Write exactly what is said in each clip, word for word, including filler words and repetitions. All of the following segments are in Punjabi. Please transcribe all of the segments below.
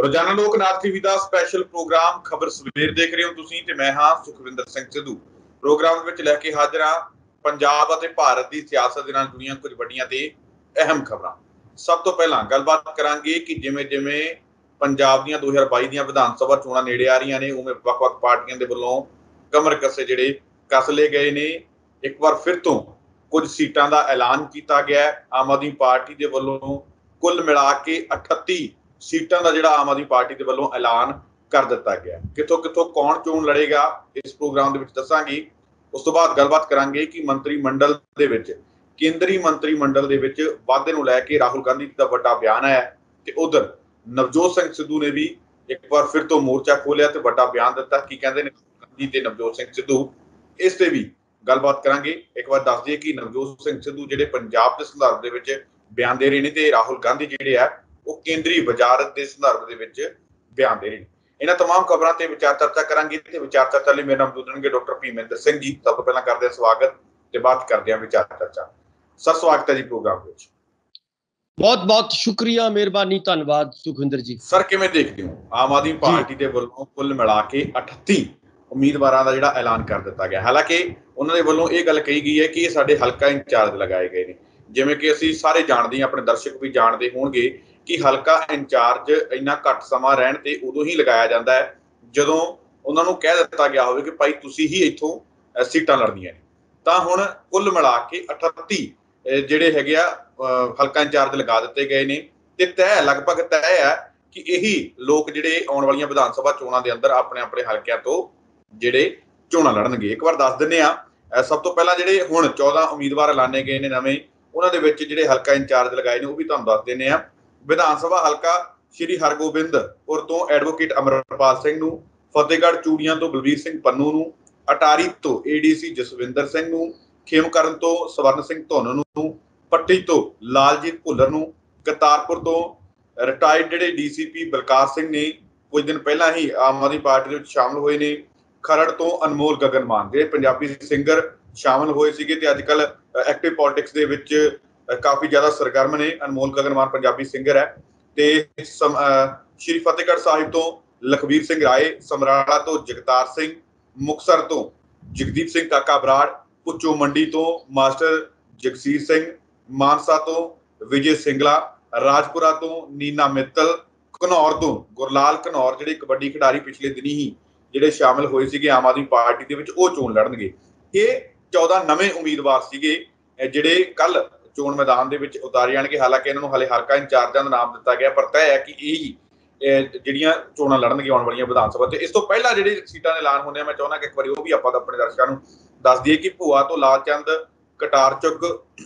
ਰੋਜ਼ਾਨਾ ਲੋਕ ਨਾਥ ਟੀਵੀ ਦਾ ਸਪੈਸ਼ਲ ਪ੍ਰੋਗਰਾਮ ਖਬਰ ਸਵੇਰ ਦੇਖ ਰਹੇ ਹੋ ਤੁਸੀਂ ਤੇ ਮੈਂ ਹਾਂ ਸੁਖਵਿੰਦਰ ਸਿੰਘ ਸਿੱਧੂ। ਪ੍ਰੋਗਰਾਮ ਵਿੱਚ ਲੈ ਕੇ ਹਾਜ਼ਰ ਹਾਂ ਪੰਜਾਬ ਅਤੇ ਭਾਰਤ ਦੀ ਸਿਆਸਤ ਦੇ ਨਾਲ ਜੁੜੀਆਂ ਕੁਝ ਵੱਡੀਆਂ ਤੇ ਅਹਿਮ ਖਬਰਾਂ। ਸਭ ਤੋਂ ਪਹਿਲਾਂ ਗੱਲਬਾਤ ਕਰਾਂਗੇ ਕਿ ਜਿਵੇਂ ਜਿਵੇਂ ਪੰਜਾਬ ਦੀਆਂ ਦੋ ਹਜ਼ਾਰ ਬਾਈ ਦੀਆਂ ਵਿਧਾਨ ਸਭਾ ਚੋਣਾਂ ਨੇੜੇ ਆ ਰਹੀਆਂ ਨੇ, ਉਵੇਂ ਵੱਖ-ਵੱਖ ਪਾਰਟੀਆਂ ਦੇ ਵੱਲੋਂ ਕਮਰ ਕੱਸੇ ਜਿਹੜੇ ਕੱਸ ਲਏ ਗਏ ਨੇ। ਇੱਕ ਵਾਰ ਫਿਰ ਤੋਂ ਕੁਝ ਸੀਟਾਂ ਦਾ ਐਲਾਨ ਕੀਤਾ ਗਿਆ। ਆਮ ਆਦਮੀ ਪਾਰਟੀ ਦੇ ਵੱਲੋਂ ਕੁੱਲ ਮਿਲਾ ਕੇ ਅਠੱਤੀ ਸੀਟਾਂ ਦਾ ਜਿਹੜਾ ਆਮ ਆਦਮੀ ਪਾਰਟੀ ਦੇ ਵੱਲੋਂ ਐਲਾਨ ਕਰ ਦਿੱਤਾ ਗਿਆ। ਕਿੱਥੋਂ ਕਿੱਥੋਂ ਕੌਣ ਚੋਣ ਲੜੇਗਾ ਇਸ ਪ੍ਰੋਗਰਾਮ ਦੇ ਵਿੱਚ ਦੱਸਾਂਗੇ। ਉਸ ਤੋਂ ਬਾਅਦ ਗੱਲਬਾਤ ਕਰਾਂਗੇ ਕਿ ਮੰਤਰੀ ਮੰਡਲ ਦੇ ਵਿੱਚ ਕੇਂਦਰੀ ਮੰਤਰੀ ਮੰਡਲ ਦੇ ਵਿੱਚ ਵਾਧੇ ਨੂੰ ਲੈ ਕੇ ਰਾਹੁਲ ਗਾਂਧੀ ਦਾ ਵੱਡਾ ਬਿਆਨ ਆਇਆ ਤੇ ਉਧਰ ਨਵਜੋਤ ਸਿੰਘ ਸਿੱਧੂ ਨੇ ਵੀ ਇੱਕ ਵਾਰ ਫਿਰ ਤੋਂ ਮੋਰਚਾ ਖੋਲਿਆ ਤੇ ਵੱਡਾ ਬਿਆਨ ਦਿੱਤਾ। ਕੀ ਕਹਿੰਦੇ ਨੇ ਗਾਂਧੀ ਤੇ ਨਵਜੋਤ ਸਿੰਘ ਸਿੱਧੂ, ਇਸ ਤੇ ਵੀ ਗੱਲਬਾਤ ਕਰਾਂਗੇ। ਇੱਕ ਵਾਰ ਦੱਸ ਦਈਏ ਕਿ ਨਵਜੋਤ ਸਿੰਘ ਸਿੱਧੂ ਜਿਹੜੇ ਪੰਜਾਬ ਦੇ ਸੰਦਰਭ ਦੇ ਵਿੱਚ ਬਿਆਨ ਦੇ ਰਹੇ ਨੇ ਤੇ ਰਾਹੁਲ ਗਾਂਧੀ ਜਿਹੜੇ ਆ ਉਹ ਕੇਂਦਰੀ ਵਜ਼ਾਰਤ ਦੇ ਸੰਦਰਭ ਦੇ ਵਿੱਚ ਬਿਆਨ ਦੇ ਰਹੇ ਨੇ। ਇਹਨਾਂ ਤਮਾਮ ਖਬਰਾਂ ਤੇ ਵਿਚਾਰ ਚਰਚਾ ਕਰਾਂਗੇ ਤੇ ਵਿਚਾਰ ਚਰਚਾ ਲਈ ਮੇਰੇ ਨਾਲ ਮੌਜੂਦ ਹੋਣਗੇ ਡਾਕਟਰ ਭੀਮੇਂਦਰ ਸਿੰਘ ਜੀ। ਸਭ ਤੋਂ ਪਹਿਲਾਂ ਕਰਦੇ ਹਾਂ ਸਵਾਗਤ ਤੇ ਬਾਤ ਕਰਦੇ ਹਾਂ ਵਿਚਾਰ ਚਰਚਾ। ਸਰ ਸਵਾਗਤ ਹੈ ਜੀ ਪ੍ਰੋਗਰਾਮ ਵਿੱਚ। ਬਹੁਤ ਬਹੁਤ ਸ਼ੁਕਰੀਆ, ਮਿਹਰਬਾਨੀ, ਧੰਨਵਾਦ ਸੁਖਵਿੰਦਰ ਜੀ। ਸਰ ਕਿਵੇਂ ਦੇਖਦੇ ਹੋ ਆਮ ਆਦਮੀ ਪਾਰਟੀ ਦੇ ਵੱਲੋਂ ਕੁੱਲ ਮਿਲਾ ਕੇ ਅਠੱਤੀ ਉਮੀਦਵਾਰਾਂ ਦਾ ਜਿਹੜਾ ਐਲਾਨ ਕਰ ਦਿੱਤਾ ਗਿਆ। ਹਾਲਾਂਕਿ ਉਹਨਾਂ ਦੇ ਵੱਲੋਂ ਇਹ ਗੱਲ ਕਹੀ ਗਈ ਹੈ ਕਿ ਇਹ ਸਾਡੇ ਹਲਕਾ ਇੰਚਾਰਜ ਲਗਾਏ ਗਏ ਨੇ। ਜਿਵੇਂ ਕਿ ਅਸੀਂ ਸਾਰੇ ਜਾਣਦੇ ਹਾਂ, ਆਪਣੇ ਦਰਸ਼ਕ ਵੀ ਜਾਣਦੇ ਹੋਣਗੇ ਕਿ ਹਲਕਾ ਇੰਚਾਰਜ ਇੰਨਾ ਘੱਟ ਸਮਾਂ ਰਹਿਣ ਤੇ ਉਦੋਂ ਹੀ ਲਗਾਇਆ ਜਾਂਦਾ ਹੈ ਜਦੋਂ ਉਹਨਾਂ ਨੂੰ ਕਹਿ ਦਿੱਤਾ ਗਿਆ ਹੋਵੇ ਕਿ ਭਾਈ ਤੁਸੀਂ ਹੀ ਇੱਥੋਂ ਸੀਟਾਂ ਲੜਨੀਆਂ ਨੇ। ਤਾਂ ਹੁਣ ਕੁੱਲ ਮਿਲਾ ਕੇ ਅਠੱਤੀ ਜਿਹੜੇ ਹੈਗੇ ਆ ਹਲਕਾ ਇੰਚਾਰਜ ਲਗਾ ਦਿੱਤੇ ਗਏ ਨੇ ਤੇ ਤੈਅ ਲਗਭਗ ਤੈਅ ਹੈ ਕਿ ਇਹੀ ਲੋਕ ਜਿਹੜੇ ਆਉਣ ਵਾਲੀਆਂ ਵਿਧਾਨ ਸਭਾ ਚੋਣਾਂ ਦੇ ਅੰਦਰ ਆਪਣੇ ਆਪਣੇ ਹਲਕਿਆਂ ਤੋਂ ਜਿਹੜੇ ਚੋਣਾਂ ਲੜਨਗੇ। ਇੱਕ ਵਾਰ ਦੱਸ ਦਿੰਦੇ ਆ। ਸਭ ਤੋਂ ਪਹਿਲਾਂ ਜਿਹੜੇ ਹੁਣ ਚੌਦਾਂ ਉਮੀਦਵਾਰ ਐਲਾਨੇ ਗਏ ਨੇ ਨਵੇਂ, ਉਹਨਾਂ ਦੇ ਵਿੱਚ ਜਿਹੜੇ ਹਲਕਾ ਇੰਚਾਰਜ ਲਗਾਏ ਨੇ ਉਹ ਵੀ ਤੁਹਾਨੂੰ ਦੱਸ ਦਿੰਦੇ ਆ। ਵਿਧਾਨ ਸਭਾ ਹਲਕਾ ਸ਼੍ਰੀ ਹਰਗੋਬਿੰਦਪੁਰ ਤੋਂ ਐਡਵੋਕੇਟ ਅਮਰਪਾਲ ਸਿੰਘ ਨੂੰ, ਫਤਿਹਗੜ੍ਹ ਚੂੜੀਆਂ ਤੋਂ ਬਲਵੀਰ ਸਿੰਘ ਪੰਨੂ ਨੂੰ, ਅਟਾਰੀ ਤੋਂ ਏਡੀਸੀ ਜਸਵਿੰਦਰ ਸਿੰਘ ਨੂੰ, ਖੇਮਕਰਨ ਤੋਂ ਸਵਰਨ ਸਿੰਘ ਧੁੰਨ ਨੂੰ, ਪੱਟੀ ਤੋਂ ਲਾਲਜੀਤ ਭੁੱਲਰ ਨੂੰ, ਕਰਤਾਰਪੁਰ ਤੋਂ ਰਿਟਾਇਰਡ ਜਿਹੜੇ ਡੀਸੀਪੀ ਬਲਕਾਰ ਸਿੰਘ ਨੇ ਕੁਝ ਦਿਨ ਪਹਿਲਾਂ ਹੀ ਆਮ ਆਦਮੀ ਪਾਰਟੀ ਦੇ ਵਿੱਚ ਸ਼ਾਮਲ ਹੋਏ ਨੇ, ਖਰੜ ਤੋਂ ਅਨਮੋਲ ਗਗਨ ਮਾਨ ਜਿਹੜੇ ਪੰਜਾਬੀ ਸਿੰਗਰ ਸ਼ਾਮਲ ਹੋਏ ਸੀਗੇ ਤੇ ਅੱਜ ਕੱਲ੍ਹ ਐਕਟਿਵ ਪੋਲਿਟਿਕਸ ਦੇ ਵਿੱਚ ਕਾਫੀ ਜ਼ਿਆਦਾ ਸਰਗਰਮ ਨੇ। ਅਨਮੋਲ ਗਗਨ ਮਾਨ ਪੰਜਾਬੀ ਸਿੰਗਰ ਹੈ। ਤੇ ਸ਼੍ਰੀ ਫਤਿਹਗੜ੍ਹ ਸਾਹਿਬ ਤੋਂ ਲਖਬੀਰ ਸਿੰਘ ਰਾਏ, ਸਮਰਾਲਾ ਤੋਂ ਜਗਤਾਰ ਸਿੰਘ, ਮੁਕਤਸਰ ਤੋਂ ਜਗਦੀਪ ਸਿੰਘ ਕਾਕਾ ਬਰਾੜ, ਭੁੱਚੋ ਮੰਡੀ ਤੋਂ ਮਾਸਟਰ ਜਗਸੀਰ ਸਿੰਘ, ਮਾਨਸਾ ਤੋਂ ਵਿਜੇ ਸਿੰਗਲਾ, ਰਾਜਪੁਰਾ ਤੋਂ ਨੀਨਾ ਮਿੱਤਲ, ਘਨੌਰ ਤੋਂ ਗੁਰਲਾਲ ਘਨੌਰ ਜਿਹੜੇ ਕਬੱਡੀ ਖਿਡਾਰੀ ਪਿਛਲੇ ਦਿਨੀ ਹੀ ਜਿਹੜੇ ਸ਼ਾਮਲ ਹੋਏ ਸੀਗੇ ਆਮ ਆਦਮੀ ਪਾਰਟੀ ਦੇ ਵਿੱਚ, ਉਹ ਚੋਣ ਲੜਨਗੇ। ਇਹ ਚੌਦਾਂ ਨਵੇਂ ਉਮੀਦਵਾਰ ਸੀਗੇ ਜਿਹੜੇ ਕੱਲ ਚੋਣ ਮੈਦਾਨ ਦੇ ਵਿੱਚ ਉਤਾਰੇ ਜਾਣਗੇ। ਹਾਲਾਂਕਿ ਇਹਨਾਂ ਨੂੰ ਹਾਲੇ ਹਲਕਾ ਇੰਚਾਰਜਾਂ ਦਾ ਨਾਮ ਦਿੱਤਾ ਗਿਆ, ਪਰ ਤੈਅ ਹੈ ਕਿ ਇਹ ਜਿਹੜੀਆਂ ਚੋਣਾਂ ਲੜਨਗੇ ਆਉਣ ਵਾਲੀਆਂ ਵਿਧਾਨ ਸਭਾ ਤੇ। ਇਸ ਤੋਂ ਪਹਿਲਾਂ ਜਿਹੜੇ ਸੀਟਾਂ ਦੇ ਐਲਾਨ ਹੋਣੇ ਆ, ਮੈਂ ਚਾਹੁੰਦਾ ਕਿ ਇੱਕ ਵਾਰੀ ਉਹ ਵੀ ਆਪਾਂ ਆਪਣੇ ਦਰਸ਼ਕਾਂ ਨੂੰ ਦੱਸ ਦਈਏ ਕਿ ਭੂਆ ਤੋਂ ਲਾਲਚੰਦ ਕਟਾਰਚੁੱਕ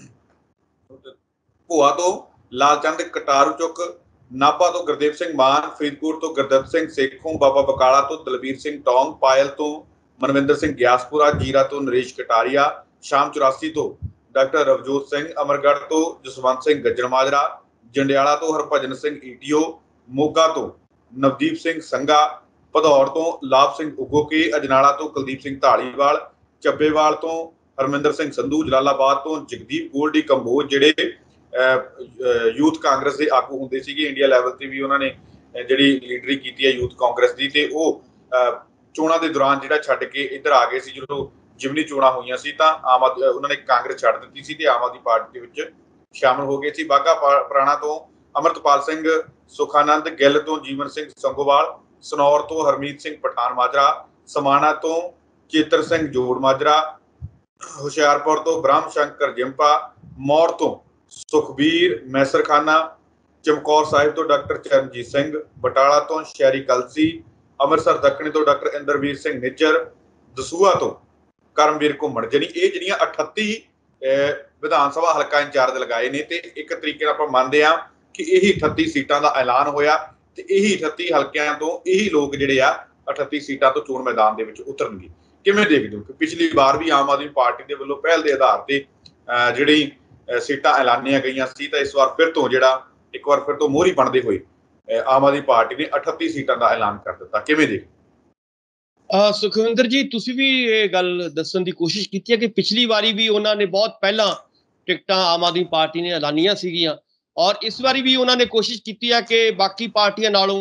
ਭੂਆ ਤੋਂ ਲਾਲਚੰਦ ਕਟਾਰਚੁੱਕ, ਨਾਭਾ ਤੋਂ ਗੁਰਦੇਵ ਸਿੰਘ ਮਾਨ, ਫਰੀਦਕੋਟ ਤੋਂ ਗੁਰਦਿੱਤ ਸਿੰਘ ਸੇਖੋਂ, ਬਾਬਾ ਬਕਾਲਾ ਤੋਂ ਦਲਬੀਰ ਸਿੰਘ ਟੌਂਗ, ਪਾਇਲ ਤੋਂ ਮਨਵਿੰਦਰ ਸਿੰਘ ਗਿਆਸਪੁਰਾ, ਜੀਰਾ ਤੋਂ ਨਰੇਸ਼ ਕਟਾਰੀਆ, ਸ਼ਾਮ ਚੁਰਾਸੀ ਤੋਂ ਡਾਕਟਰ ਰਵਜੋਤ ਸਿੰਘ, ਅਮਰਗੜ੍ਹ ਤੋਂ ਜਸਵੰਤ ਸਿੰਘ ਗੱਜਣ ਮਾਜਰਾ, ਜੰਡਿਆਲਾ ਤੋਂ ਹਰਭਜਨ ਸਿੰਘ ਈਟੀਓ, ਮੋਗਾ ਤੋਂ ਨਵਦੀਪ ਸਿੰਘ ਸੰਘਾ, ਭਦੌੜ ਤੋਂ ਲਾਭ ਸਿੰਘ ਉਗੋਕੇ, ਅਜਨਾਲਾ ਤੋਂ ਕੁਲਦੀਪ ਸਿੰਘ ਢਾਲੀਵਾਲ, ਚੱਬੇਵਾਲ ਤੋਂ ਹਰਮਿੰਦਰ ਸਿੰਘ ਸੰਧੂ, ਜਲਾਲਾਬਾਦ ਤੋਂ ਜਗਦੀਪ ਗੋਲਡੀ ਕੰਬੋਜ ਜਿਹੜੇ ਯੂਥ ਕਾਂਗਰਸ ਦੇ ਆਗੂ ਹੁੰਦੇ ਸੀਗੇ। ਇੰਡੀਆ ਲੈਵਲ ਤੇ ਵੀ ਉਹਨਾਂ ਨੇ ਜਿਹੜੀ ਲੀਡਰੀ ਕੀਤੀ ਹੈ ਯੂਥ ਕਾਂਗਰਸ ਦੀ, ਤੇ ਉਹ ਚੋਣਾਂ ਦੇ ਦੌਰਾਨ ਜਿਹੜਾ ਛੱਡ ਕੇ ਇੱਧਰ ਆ ਗਏ ਸੀ। ਜਦੋਂ ਜਿਮਨੀ ਚੋਣਾਂ ਹੋਈਆਂ ਸੀ ਤਾਂ ਆਮ ਆਦਮੀ ਉਹਨਾਂ ਨੇ ਕਾਂਗਰਸ ਛੱਡ ਦਿੱਤੀ ਸੀ ਤੇ ਆਮ ਆਦਮੀ ਪਾਰਟੀ ਦੇ ਵਿੱਚ ਸ਼ਾਮਲ ਹੋ ਗਏ ਸੀ। ਬਾਘਾ ਪੁਰਾਣਾ ਤੋਂ ਅਮਰਤਪਾਲ ਸਿੰਘ ਸੁਖਾਨੰਦ, ਗਿੱਲ ਤੋਂ ਜੀਵਨ ਸਿੰਘ ਸੰਗੋਵਾਲ, ਸਨੌਰ ਤੋਂ ਹਰਮੀਤ ਸਿੰਘ ਪਠਾਨ ਮਾਜਰਾ, ਸਮਾਣਾ ਤੋਂ ਚੇਤਰ ਸਿੰਘ ਜੋੜ ਮਾਜਰਾ, ਹੁਸ਼ਿਆਰਪੁਰ ਤੋਂ ਬ੍ਰਹਮ ਸ਼ੰਕਰ ਜਿੰਪਾ, ਮੌੜ ਤੋਂ ਸੁਖਬੀਰ ਮੈਸਰਖਾਨਾ, ਚਮਕੌਰ ਸਾਹਿਬ ਤੋਂ ਡਾਕਟਰ ਚਰਨਜੀਤ ਸਿੰਘ, ਬਟਾਲਾ ਤੋਂ ਸ਼ਹਿਰੀ ਕਲਸੀ, ਅੰਮ੍ਰਿਤਸਰ ਦੱਖਣੀ ਤੋਂ ਡਾਕਟਰ ਇੰਦਰਵੀਰ ਸਿੰਘ ਨਿੱਜਰ, ਦਸੂਹਾ ਤੋਂ ਕਰਮਵੀਰ ਘੁੰਮਣ। ਜਿਹੜੀ ਇਹ ਜਿਹੜੀਆਂ ਅਠੱਤੀ ਵਿਧਾਨ ਸਭਾ ਹਲਕਾ ਇੰਚਾਰਜ ਲਗਾਏ ਨੇ ਤੇ ਇੱਕ ਤਰੀਕੇ ਨਾਲ ਆਪਾਂ ਮੰਨਦੇ ਹਾਂ ਕਿ ਇਹੀ ਅਠੱਤੀ ਸੀਟਾਂ ਦਾ ਐਲਾਨ ਹੋਇਆ ਤੇ ਇਹੀ ਅਠੱਤੀ ਹਲਕਿਆਂ ਤੋਂ ਇਹੀ ਲੋਕ ਜਿਹੜੇ ਆ ਅਠੱਤੀ ਸੀਟਾਂ ਤੋਂ ਚੋਣ ਮੈਦਾਨ ਦੇ ਵਿੱਚ ਉਤਰਨਗੇ। ਕਿਵੇਂ ਦੇਖਦੇ ਹੋ ਕਿ ਪਿਛਲੀ ਵਾਰ ਵੀ ਆਮ ਆਦਮੀ ਪਾਰਟੀ ਦੇ ਵੱਲੋਂ ਪਹਿਲ ਦੇ ਆਧਾਰ ਤੇ ਜਿਹੜੀ ਸੀਟਾਂ ਐਲਾਨੀਆਂ ਗਈਆਂ ਸੀ ਤਾਂ ਇਸ ਵਾਰ ਫਿਰ ਤੋਂ ਜਿਹੜਾ ਇੱਕ ਵਾਰ ਫਿਰ ਤੋਂ ਮੋਹਰੀ ਬਣਦੇ ਹੋਏ ਆਮ ਆਦਮੀ ਪਾਰਟੀ ਨੇ ਅਠੱਤੀ ਸੀਟਾਂ ਦਾ ਐਲਾਨ ਕਰ ਦਿੱਤਾ। ਕਿਵੇਂ ਦੇਖ ਸੁਖਵਿੰਦਰ ਜੀ, ਤੁਸੀਂ ਵੀ ਇਹ ਗੱਲ ਦੱਸਣ ਦੀ ਕੋਸ਼ਿਸ਼ ਕੀਤੀ ਹੈ ਕਿ ਪਿਛਲੀ ਵਾਰੀ ਵੀ ਉਹਨਾਂ ਨੇ ਬਹੁਤ ਪਹਿਲਾਂ ਟਿਕਟਾਂ ਆਮ ਆਦਮੀ ਪਾਰਟੀ ਨੇ ਐਲਾਨੀਆਂ ਸੀਗੀਆਂ ਔਰ ਇਸ ਵਾਰੀ ਵੀ ਉਹਨਾਂ ਨੇ ਕੋਸ਼ਿਸ਼ ਕੀਤੀ ਹੈ ਕਿ ਬਾਕੀ ਪਾਰਟੀਆਂ ਨਾਲੋਂ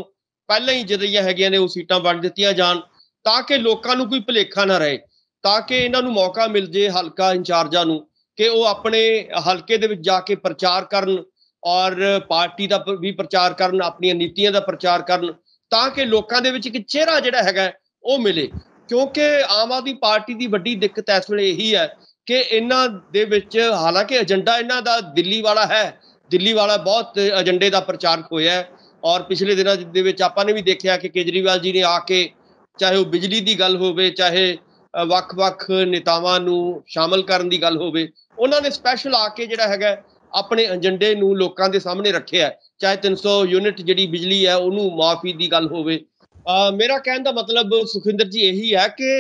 ਪਹਿਲਾਂ ਹੀ ਜਿਹੜੀਆਂ ਹੈਗੀਆਂ ਨੇ ਉਹ ਸੀਟਾਂ ਵੰਡ ਦਿੱਤੀਆਂ ਜਾਣ, ਤਾਂ ਕਿ ਲੋਕਾਂ ਨੂੰ ਕੋਈ ਭੁਲੇਖਾ ਨਾ ਰਹੇ, ਤਾਂ ਕਿ ਇਹਨਾਂ ਨੂੰ ਮੌਕਾ ਮਿਲ ਜੇ ਹਲਕਾ ਇੰਚਾਰਜਾਂ ਨੂੰ ਕਿ ਉਹ ਆਪਣੇ ਹਲਕੇ ਦੇ ਵਿੱਚ ਜਾ ਕੇ ਪ੍ਰਚਾਰ ਕਰਨ ਔਰ ਪਾਰਟੀ ਦਾ ਵੀ ਪ੍ਰਚਾਰ ਕਰਨ, ਆਪਣੀਆਂ ਨੀਤੀਆਂ ਦਾ ਪ੍ਰਚਾਰ ਕਰਨ, ਤਾਂ ਕਿ ਲੋਕਾਂ ਦੇ ਵਿੱਚ ਇੱਕ ਚਿਹਰਾ ਜਿਹੜਾ ਹੈਗਾ ਉਹ ਮਿਲੇ। ਕਿਉਂਕਿ ਆਮ ਆਦਮੀ ਪਾਰਟੀ ਦੀ ਵੱਡੀ ਦਿੱਕਤ ਇਸ ਵੇਲੇ ਇਹੀ ਹੈ ਕਿ ਇਹਨਾਂ ਦੇ ਵਿੱਚ, ਹਾਲਾਂਕਿ ਏਜੰਡਾ ਇਹਨਾਂ ਦਾ ਦਿੱਲੀ ਵਾਲਾ ਹੈ, ਦਿੱਲੀ ਵਾਲਾ ਬਹੁਤ ਏਜੰਡੇ ਦਾ ਪ੍ਰਚਾਰ ਹੋਇਆ ਹੈ, ਔਰ ਪਿਛਲੇ ਦਿਨਾਂ ਦੇ ਵਿੱਚ ਆਪਾਂ ਨੇ ਵੀ ਦੇਖਿਆ ਕਿ ਕੇਜਰੀਵਾਲ ਜੀ ਨੇ ਆ ਕੇ, ਚਾਹੇ ਉਹ ਬਿਜਲੀ ਦੀ ਗੱਲ ਹੋਵੇ, ਚਾਹੇ ਵੱਖ-ਵੱਖ ਨੇਤਾਵਾਂ ਨੂੰ ਸ਼ਾਮਲ ਕਰਨ ਦੀ ਗੱਲ ਹੋਵੇ, ਉਹਨਾਂ ਨੇ ਸਪੈਸ਼ਲ ਆ ਕੇ ਜਿਹੜਾ ਹੈਗਾ ਆਪਣੇ ਏਜੰਡੇ ਨੂੰ ਲੋਕਾਂ ਦੇ ਸਾਹਮਣੇ ਰੱਖਿਆ। ਚਾਹੇ ਤਿੰਨ ਸੌ ਯੂਨਿਟ ਜਿਹੜੀ ਬਿਜਲੀ ਹੈ ਉਹਨੂੰ ਮਾਫੀ ਦੀ ਗੱਲ ਹੋਵੇ। ਅਹ ਮੇਰਾ ਕਹਿਣ ਦਾ ਮਤਲਬ ਸੁਖਿੰਦਰ ਜੀ ਇਹੀ ਹੈ ਕਿ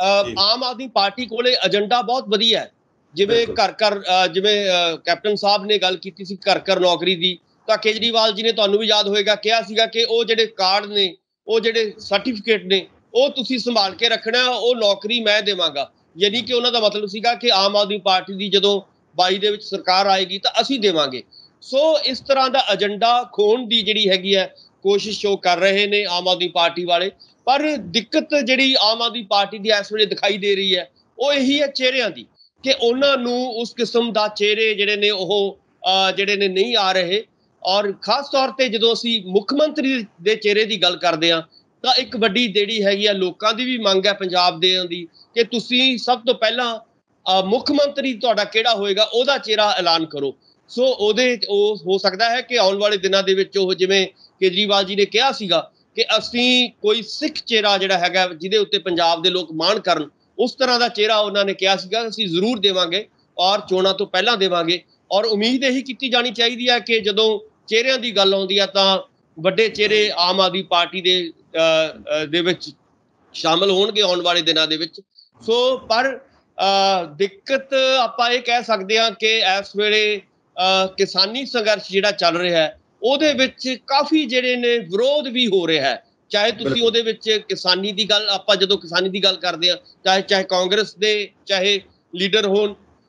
ਆਮ ਆਦਮੀ ਪਾਰਟੀ ਕੋਲੇ ਏਜੰਡਾ ਬਹੁਤ ਵਧੀਆ ਹੈ। ਜਿਵੇਂ ਘਰ ਘਰ, ਜਿਵੇਂ ਕੈਪਟਨ ਸਾਹਿਬ ਨੇ ਗੱਲ ਕੀਤੀ ਸੀ ਘਰ ਘਰ ਨੌਕਰੀ ਦੀ, ਤਾਂ ਕੇਜਰੀਵਾਲ ਜੀ ਨੇ, ਤੁਹਾਨੂੰ ਵੀ ਯਾਦ ਹੋਏਗਾ, ਕਿਹਾ ਸੀਗਾ ਕਿ ਉਹ ਜਿਹੜੇ ਕਾਰਡ ਨੇ, ਉਹ ਜਿਹੜੇ ਸਰਟੀਫਿਕੇਟ ਨੇ, ਉਹ ਤੁਸੀਂ ਸੰਭਾਲ ਕੇ ਰੱਖਣਾ, ਉਹ ਨੌਕਰੀ ਮੈਂ ਦੇਵਾਂਗਾ। ਯਾਨੀ ਕਿ ਉਹਨਾਂ ਦਾ ਮਤਲਬ ਸੀਗਾ ਕਿ ਆਮ ਆਦਮੀ ਪਾਰਟੀ ਦੀ ਜਦੋਂ ਬਾਈ ਦੇ ਵਿੱਚ ਸਰਕਾਰ ਆਏਗੀ ਤਾਂ ਅਸੀਂ ਦੇਵਾਂਗੇ। ਸੋ ਇਸ ਤਰ੍ਹਾਂ ਦਾ ਏਜੰਡਾ ਖੋਣ ਦੀ ਜਿਹੜੀ ਹੈਗੀ ਹੈ ਕੋਸ਼ਿਸ਼ ਉਹ ਕਰ ਰਹੇ ਨੇ ਆਮ ਆਦਮੀ ਪਾਰਟੀ ਵਾਲੇ। ਪਰ ਦਿੱਕਤ ਜਿਹੜੀ ਆਮ ਆਦਮੀ ਪਾਰਟੀ ਦੀ ਇਸ ਵੇਲੇ ਦਿਖਾਈ ਦੇ ਰਹੀ ਹੈ ਉਹ ਇਹੀ ਹੈ ਚਿਹਰਿਆਂ ਦੀ, ਕਿ ਉਹਨਾਂ ਨੂੰ ਉਸ ਕਿਸਮ ਦਾ ਚਿਹਰੇ ਜਿਹੜੇ ਨੇ ਉਹ ਜਿਹੜੇ ਨੇ ਨਹੀਂ ਆ ਰਹੇ। ਔਰ ਖਾਸ ਤੌਰ ਤੇ ਜਦੋਂ ਅਸੀਂ ਮੁੱਖ ਮੰਤਰੀ ਦੇ ਚਿਹਰੇ ਦੀ ਗੱਲ ਕਰਦੇ ਹਾਂ ਤਾਂ ਇੱਕ ਵੱਡੀ ਜਿਹੜੀ ਹੈਗੀ ਆ ਲੋਕਾਂ ਦੀ ਵੀ ਮੰਗ ਹੈ ਪੰਜਾਬ ਦੇ ਦੀ ਕਿ ਤੁਸੀਂ ਸਭ ਤੋਂ ਪਹਿਲਾਂ ਮੁੱਖ ਮੰਤਰੀ ਤੁਹਾਡਾ ਕਿਹੜਾ ਹੋਏਗਾ ਉਹਦਾ ਚਿਹਰਾ ਐਲਾਨ ਕਰੋ। ਸੋ ਉਹਦੇ ਉਹ ਹੋ ਸਕਦਾ ਹੈ ਕਿ ਆਉਣ ਵਾਲੇ ਦਿਨਾਂ ਦੇ ਵਿੱਚ ਉਹ, ਜਿਵੇਂ ਕੇਜਰੀਵਾਲ ਜੀ ਨੇ ਕਿਹਾ ਸੀਗਾ ਕਿ ਅਸੀਂ ਕੋਈ ਸਿੱਖ ਚਿਹਰਾ ਜਿਹੜਾ ਹੈਗਾ ਜਿਹਦੇ ਉੱਤੇ ਪੰਜਾਬ ਦੇ ਲੋਕ ਮਾਣ ਕਰਨ, ਉਸ ਤਰ੍ਹਾਂ ਦਾ ਚਿਹਰਾ ਉਹਨਾਂ ਨੇ ਕਿਹਾ ਸੀਗਾ ਅਸੀਂ ਜ਼ਰੂਰ ਦੇਵਾਂਗੇ ਔਰ ਚੋਣਾਂ ਤੋਂ ਪਹਿਲਾਂ ਦੇਵਾਂਗੇ। ਔਰ ਉਮੀਦ ਇਹੀ ਕੀਤੀ ਜਾਣੀ ਚਾਹੀਦੀ ਹੈ ਕਿ ਜਦੋਂ ਚਿਹਰਿਆਂ ਦੀ ਗੱਲ ਆਉਂਦੀ ਆ ਤਾਂ ਵੱਡੇ ਚਿਹਰੇ ਆਮ ਆਦਮੀ ਪਾਰਟੀ ਦੇ ਦੇ ਵਿੱਚ ਸ਼ਾਮਲ ਹੋਣਗੇ ਆਉਣ ਵਾਲੇ ਦਿਨਾਂ ਦੇ ਵਿੱਚ। ਸੋ ਪਰ ਦਿੱਕਤ ਆਪਾਂ ਇਹ ਕਹਿ ਸਕਦੇ ਹਾਂ ਕਿ ਇਸ ਵੇਲੇ ਕਿਸਾਨੀ ਸੰਘਰਸ਼ ਜਿਹੜਾ ਚੱਲ ਰਿਹਾ ਹੈ ਉਹਦੇ ਵਿੱਚ ਕਾਫੀ ਜਿਹੜੇ ਨੇ ਵਿਰੋਧ ਵੀ ਹੋ ਰਿਹਾ ਹੈ। ਚਾਹੇ ਤੁਸੀਂ ਉਹਦੇ ਵਿੱਚ ਕਿਸਾਨੀ ਦੀ ਗੱਲ, ਆਪਾਂ ਜਦੋਂ ਕਿਸਾਨੀ ਦੀ ਗੱਲ ਕਰਦੇ ਹਾਂ, ਚਾਹੇ ਚਾਹੇ ਕਾਂਗਰਸ ਦੇ ਚਾਹੇ ਲੀਡਰ ਹੋਣ,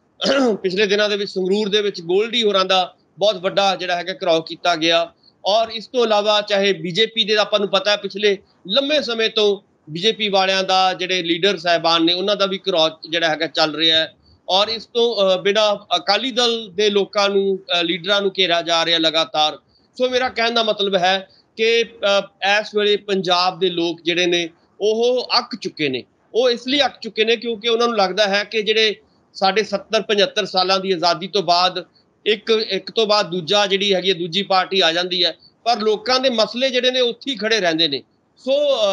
ਪਿਛਲੇ ਦਿਨਾਂ ਦੇ ਵਿੱਚ ਸੰਗਰੂਰ ਦੇ ਵਿੱਚ ਗੋਲਡੀ ਹੋਰਾਂ ਦਾ ਬਹੁਤ ਵੱਡਾ ਜਿਹੜਾ ਹੈਗਾ ਘਿਰਾਓ ਕੀਤਾ ਗਿਆ। ਔਰ ਇਸ ਤੋਂ ਇਲਾਵਾ ਚਾਹੇ ਬੀਜੇਪੀ ਦੇ, ਆਪਾਂ ਨੂੰ ਪਤਾ ਹੈ ਪਿਛਲੇ ਲੰਮੇ ਸਮੇਂ ਤੋਂ ਬੀਜੇਪੀ ਵਾਲਿਆਂ ਦਾ ਜਿਹੜੇ ਲੀਡਰ ਸਾਹਿਬਾਨ ਨੇ ਉਹਨਾਂ ਦਾ ਵੀ ਘਿਰਾਓ ਜਿਹੜਾ ਹੈਗਾ ਚੱਲ ਰਿਹਾ ਹੈ। ਔਰ ਇਸ ਤੋਂ ਬਿਨਾਂ ਅਕਾਲੀ ਦਲ ਦੇ ਲੋਕਾਂ ਨੂੰ, ਲੀਡਰਾਂ ਨੂੰ ਘੇਰਿਆ ਜਾ ਰਿਹਾ ਲਗਾਤਾਰ। ਸੋ ਮੇਰਾ ਕਹਿਣ ਦਾ ਮਤਲਬ ਹੈ ਕਿ ਇਸ ਵੇਲੇ ਪੰਜਾਬ ਦੇ ਲੋਕ ਜਿਹੜੇ ਨੇ ਉਹ ਅੱਕ ਚੁੱਕੇ ਨੇ। ਉਹ ਇਸ ਲਈ ਅੱਕ ਚੁੱਕੇ ਨੇ ਕਿਉਂਕਿ ਉਹਨਾਂ ਨੂੰ ਲੱਗਦਾ ਹੈ ਕਿ ਜਿਹੜੇ ਸਾਡੇ ਸੱਤਰ ਪਝੱਤਰ ਸਾਲਾਂ ਦੀ ਆਜ਼ਾਦੀ ਤੋਂ ਬਾਅਦ ਇੱਕ ਇੱਕ ਤੋਂ ਬਾਅਦ ਦੂਜਾ ਜਿਹੜੀ ਹੈਗੀ ਹੈ ਦੂਜੀ ਪਾਰਟੀ ਆ ਜਾਂਦੀ ਹੈ, ਪਰ ਲੋਕਾਂ ਦੇ ਮਸਲੇ ਜਿਹੜੇ ਨੇ ਉੱਥੇ ਹੀ ਖੜੇ ਰਹਿੰਦੇ ਨੇ। ਸੋ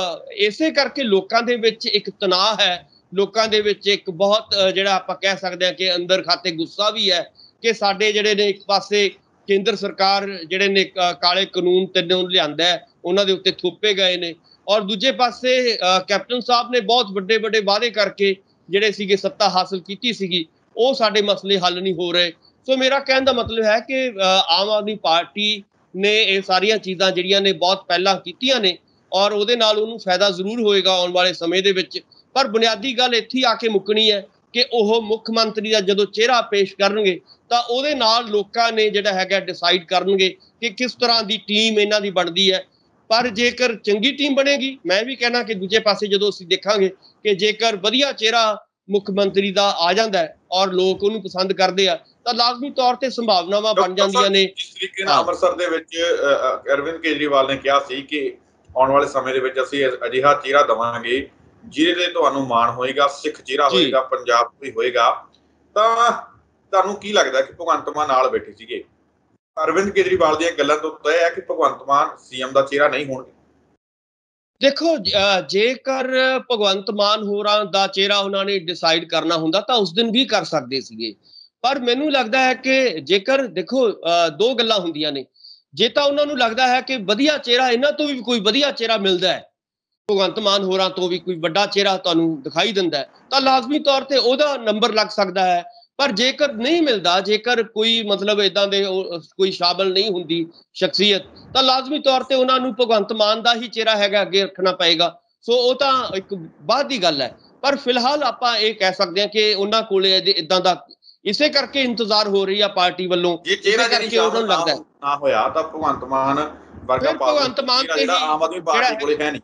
ਇਸੇ ਕਰਕੇ ਲੋਕਾਂ ਦੇ ਵਿੱਚ ਇੱਕ ਤਣਾਅ ਹੈ, ਲੋਕਾਂ ਦੇ ਵਿੱਚ ਇੱਕ ਬਹੁਤ ਜਿਹੜਾ ਆਪਾਂ ਕਹਿ ਸਕਦੇ ਹਾਂ ਕਿ ਅੰਦਰ ਖਾਤੇ ਗੁੱਸਾ ਵੀ ਹੈ ਕਿ ਸਾਡੇ ਜਿਹੜੇ ਨੇ, ਇੱਕ ਪਾਸੇ ਕੇਂਦਰ ਸਰਕਾਰ ਜਿਹੜੇ ਨੇ ਕਾਲੇ ਕਾਨੂੰਨ ਤਿੰਨ ਲਿਆਂਦਾ ਹੈ, ਉਹਨਾਂ ਦੇ ਉੱਤੇ ਥੋਪੇ ਗਏ ਨੇ, ਔਰ ਦੂਜੇ ਪਾਸੇ ਕੈਪਟਨ ਸਾਹਿਬ ਨੇ ਬਹੁਤ ਵੱਡੇ ਵੱਡੇ ਵਾਅਦੇ ਕਰਕੇ ਜਿਹੜੇ ਸੀਗੇ ਸੱਤਾ ਹਾਸਲ ਕੀਤੀ ਸੀਗੀ, ਉਹ ਸਾਡੇ ਮਸਲੇ ਹੱਲ ਨਹੀਂ ਹੋ ਰਹੇ। ਸੋ ਮੇਰਾ ਕਹਿਣ ਦਾ ਮਤਲਬ ਹੈ ਕਿ ਆਮ ਆਦਮੀ ਪਾਰਟੀ ਨੇ ਇਹ ਸਾਰੀਆਂ ਚੀਜ਼ਾਂ ਜਿਹੜੀਆਂ ਨੇ ਬਹੁਤ ਪਹਿਲਾਂ ਕੀਤੀਆਂ ਨੇ ਔਰ ਉਹਦੇ ਨਾਲ ਉਹਨੂੰ ਫਾਇਦਾ ਜ਼ਰੂਰ ਹੋਏਗਾ ਆਉਣ ਵਾਲੇ ਸਮੇਂ ਦੇ ਵਿੱਚ। ਪਰ ਬੁਨਿਆਦੀ ਗੱਲ ਇੱਥੇ ਆ ਕੇ ਮੁੱਕਣੀ ਹੈ ਕਿ ਉਹ ਮੁੱਖ ਮੰਤਰੀ ਦਾ ਜਦੋਂ ਚਿਹਰਾ ਪੇਸ਼ ਕਰਨਗੇ ਤਾਂ ਉਹਦੇ ਨਾਲ ਲੋਕਾਂ ਨੇ ਜਿਹੜਾ ਹੈਗਾ ਡਿਸਾਈਡ ਕਰਨਗੇ ਕਿ ਕਿਸ ਤਰ੍ਹਾਂ ਦੀ ਟੀਮ ਇਹਨਾਂ ਦੀ ਬਣਦੀ ਹੈ। ਪਰ ਜੇਕਰ ਚੰਗੀ ਟੀਮ ਬਣੇਗੀ, ਮੈਂ ਵੀ ਕਹਿਣਾ ਕਿ ਦੂਜੇ ਪਾਸੇ ਜਦੋਂ ਅਸੀਂ ਦੇਖਾਂਗੇ ਕਿ ਜੇਕਰ ਵਧੀਆ ਚਿਹਰਾ ਮੁੱਖ ਮੰਤਰੀ ਦਾ ਆ ਜਾਂਦਾ ਹੈ ਔਰ ਲੋਕ ਉਹਨੂੰ ਪਸੰਦ ਕਰਦੇ ਆ ਤਾਂ ਲਾਜ਼ਮੀ ਤੌਰ ਤੇ ਸੰਭਾਵਨਾਵਾਂ ਬਣ ਜਾਂਦੀਆਂ ਨੇ। ਜਿਸ ਤਰੀਕੇ ਨਾਲ ਅੰਮ੍ਰਿਤਸਰ ਦੇ ਵਿੱਚ ਅਰਵਿੰਦ ਕੇਜਰੀਵਾਲ ਨੇ ਕਿਹਾ ਸੀ ਕਿ ਆਉਣ ਵਾਲੇ ਸਮੇਂ ਦੇ ਵਿੱਚ ਅਸੀਂ ਅਜਿਹਾ ਚਿਹਰਾ ਦੇਵਾਂਗੇ ਜਿਹਦੇ ਤੇ ਤੁਹਾਨੂੰ ਮਾਣ ਹੋਏਗਾ, ਸਿੱਖ ਚਿਹਰਾ ਹੋਏਗਾ, ਪੰਜਾਬ ਕੋਈ ਹੋਏਗਾ, ਤਾਂ ਤੁਹਾਨੂੰ ਕੀ ਲੱਗਦਾ ਕਿ ਭਗਵੰਤ ਮਾਨ ਨਾਲ ਬੈਠੇ ਸੀਗੇ? ਅਰਵਿੰਦ ਕੇਜਰੀਵਾਲ ਦੀਆਂ ਗੱਲਾਂ ਤੋਂ ਤੈਅ ਹੈ ਕਿ ਭਗਵੰਤ ਮਾਨ ਸੀਐਮ ਦਾ ਚਿਹਰਾ ਨਹੀਂ ਹੋਣਗੇ। ਦੇਖੋ, ਜੇਕਰ ਭਗਵੰਤ ਮਾਨ ਹੋਰਾਂ ਦਾ ਚਿਹਰਾ ਉਹਨਾਂ ਨੇ ਡਿਸਾਈਡ ਕਰਨਾ ਹੁੰਦਾ ਤਾਂ ਉਸ ਦਿਨ ਵੀ ਕਰ ਸਕਦੇ ਸੀਗੇ। ਪਰ ਮੈਨੂੰ ਲੱਗਦਾ ਹੈ ਕਿ ਜੇਕਰ ਦੇਖੋ ਦੋ ਗੱਲਾਂ ਹੁੰਦੀਆਂ ਨੇ, ਜੇ ਤਾਂ ਉਹਨਾਂ ਨੂੰ ਲੱਗਦਾ ਹੈ ਕਿ ਵਧੀਆ ਚਿਹਰਾ, ਇਹਨਾਂ ਤੋਂ ਵੀ ਕੋਈ ਵਧੀਆ ਚਿਹਰਾ ਮਿਲਦਾ ਹੈ, ਭਗਵੰਤ ਮਾਨ ਹੋਰਾਂ ਤੋਂ ਵੀ ਕੋਈ ਵੱਡਾ ਚਿਹਰਾ ਤੁਹਾਨੂੰ ਦਿਖਾਈ ਦਿੰਦਾ ਹੈ, ਤਾਂ ਲਾਜ਼ਮੀ ਤੌਰ ਤੇ ਉਹਦਾ ਨੰਬਰ ਲੱਗ ਸਕਦਾ ਹੈ। ਪਰ ਜੇਕਰ ਨਹੀਂ ਮਿਲਦਾ, ਜੇਕਰ ਕੋਈ ਮਤਲਬ ਏਦਾਂ ਦੇ ਕੋਈ ਸ਼ਾਮਲ ਨਹੀਂ ਹੁੰਦੀ ਸ਼ਖਸੀਅਤ, ਤਾਂ ਲਾਜ਼ਮੀ ਤੌਰ ਤੇ ਉਹਨਾਂ ਨੂੰ ਭਗਵੰਤ ਮਾਨ ਦਾ ਹੀ ਚਿਹਰਾ ਹੈਗਾ ਅੱਗੇ ਰੱਖਣਾ ਪਏਗਾ। ਸੋ ਉਹ ਤਾਂ ਇੱਕ ਬਾਅਦ ਦੀ ਗੱਲ ਹੈ। ਪਰ ਫਿਲਹਾਲ ਆਪਾਂ ਇਹ ਕਹਿ ਸਕਦੇ ਹਾਂ ਕਿ ਉਹਨਾਂ ਕੋਲੇ ਏਦਾਂ ਦਾ, ਇਸੇ ਕਰਕੇ ਇੰਤਜ਼ਾਰ ਹੋ ਰਹੀ ਆ ਪਾਰਟੀ ਵੱਲੋਂ, ਜੇ ਚਿਹਰਾ ਕਰਕੇ ਉਹਨਾਂ ਨੂੰ ਲੱਗਦਾ ਨਾ ਹੋਇਆ ਤਾਂ ਭਗਵੰਤ ਮਾਨ ਵਰਗਾ ਭਗਵੰਤ ਮਾਨ ਤੇ ਜਿਹੜਾ ਆਮ ਆਦਮੀ ਪਾਰਟੀ ਕੋਲੇ ਹੈ ਨਹੀਂ।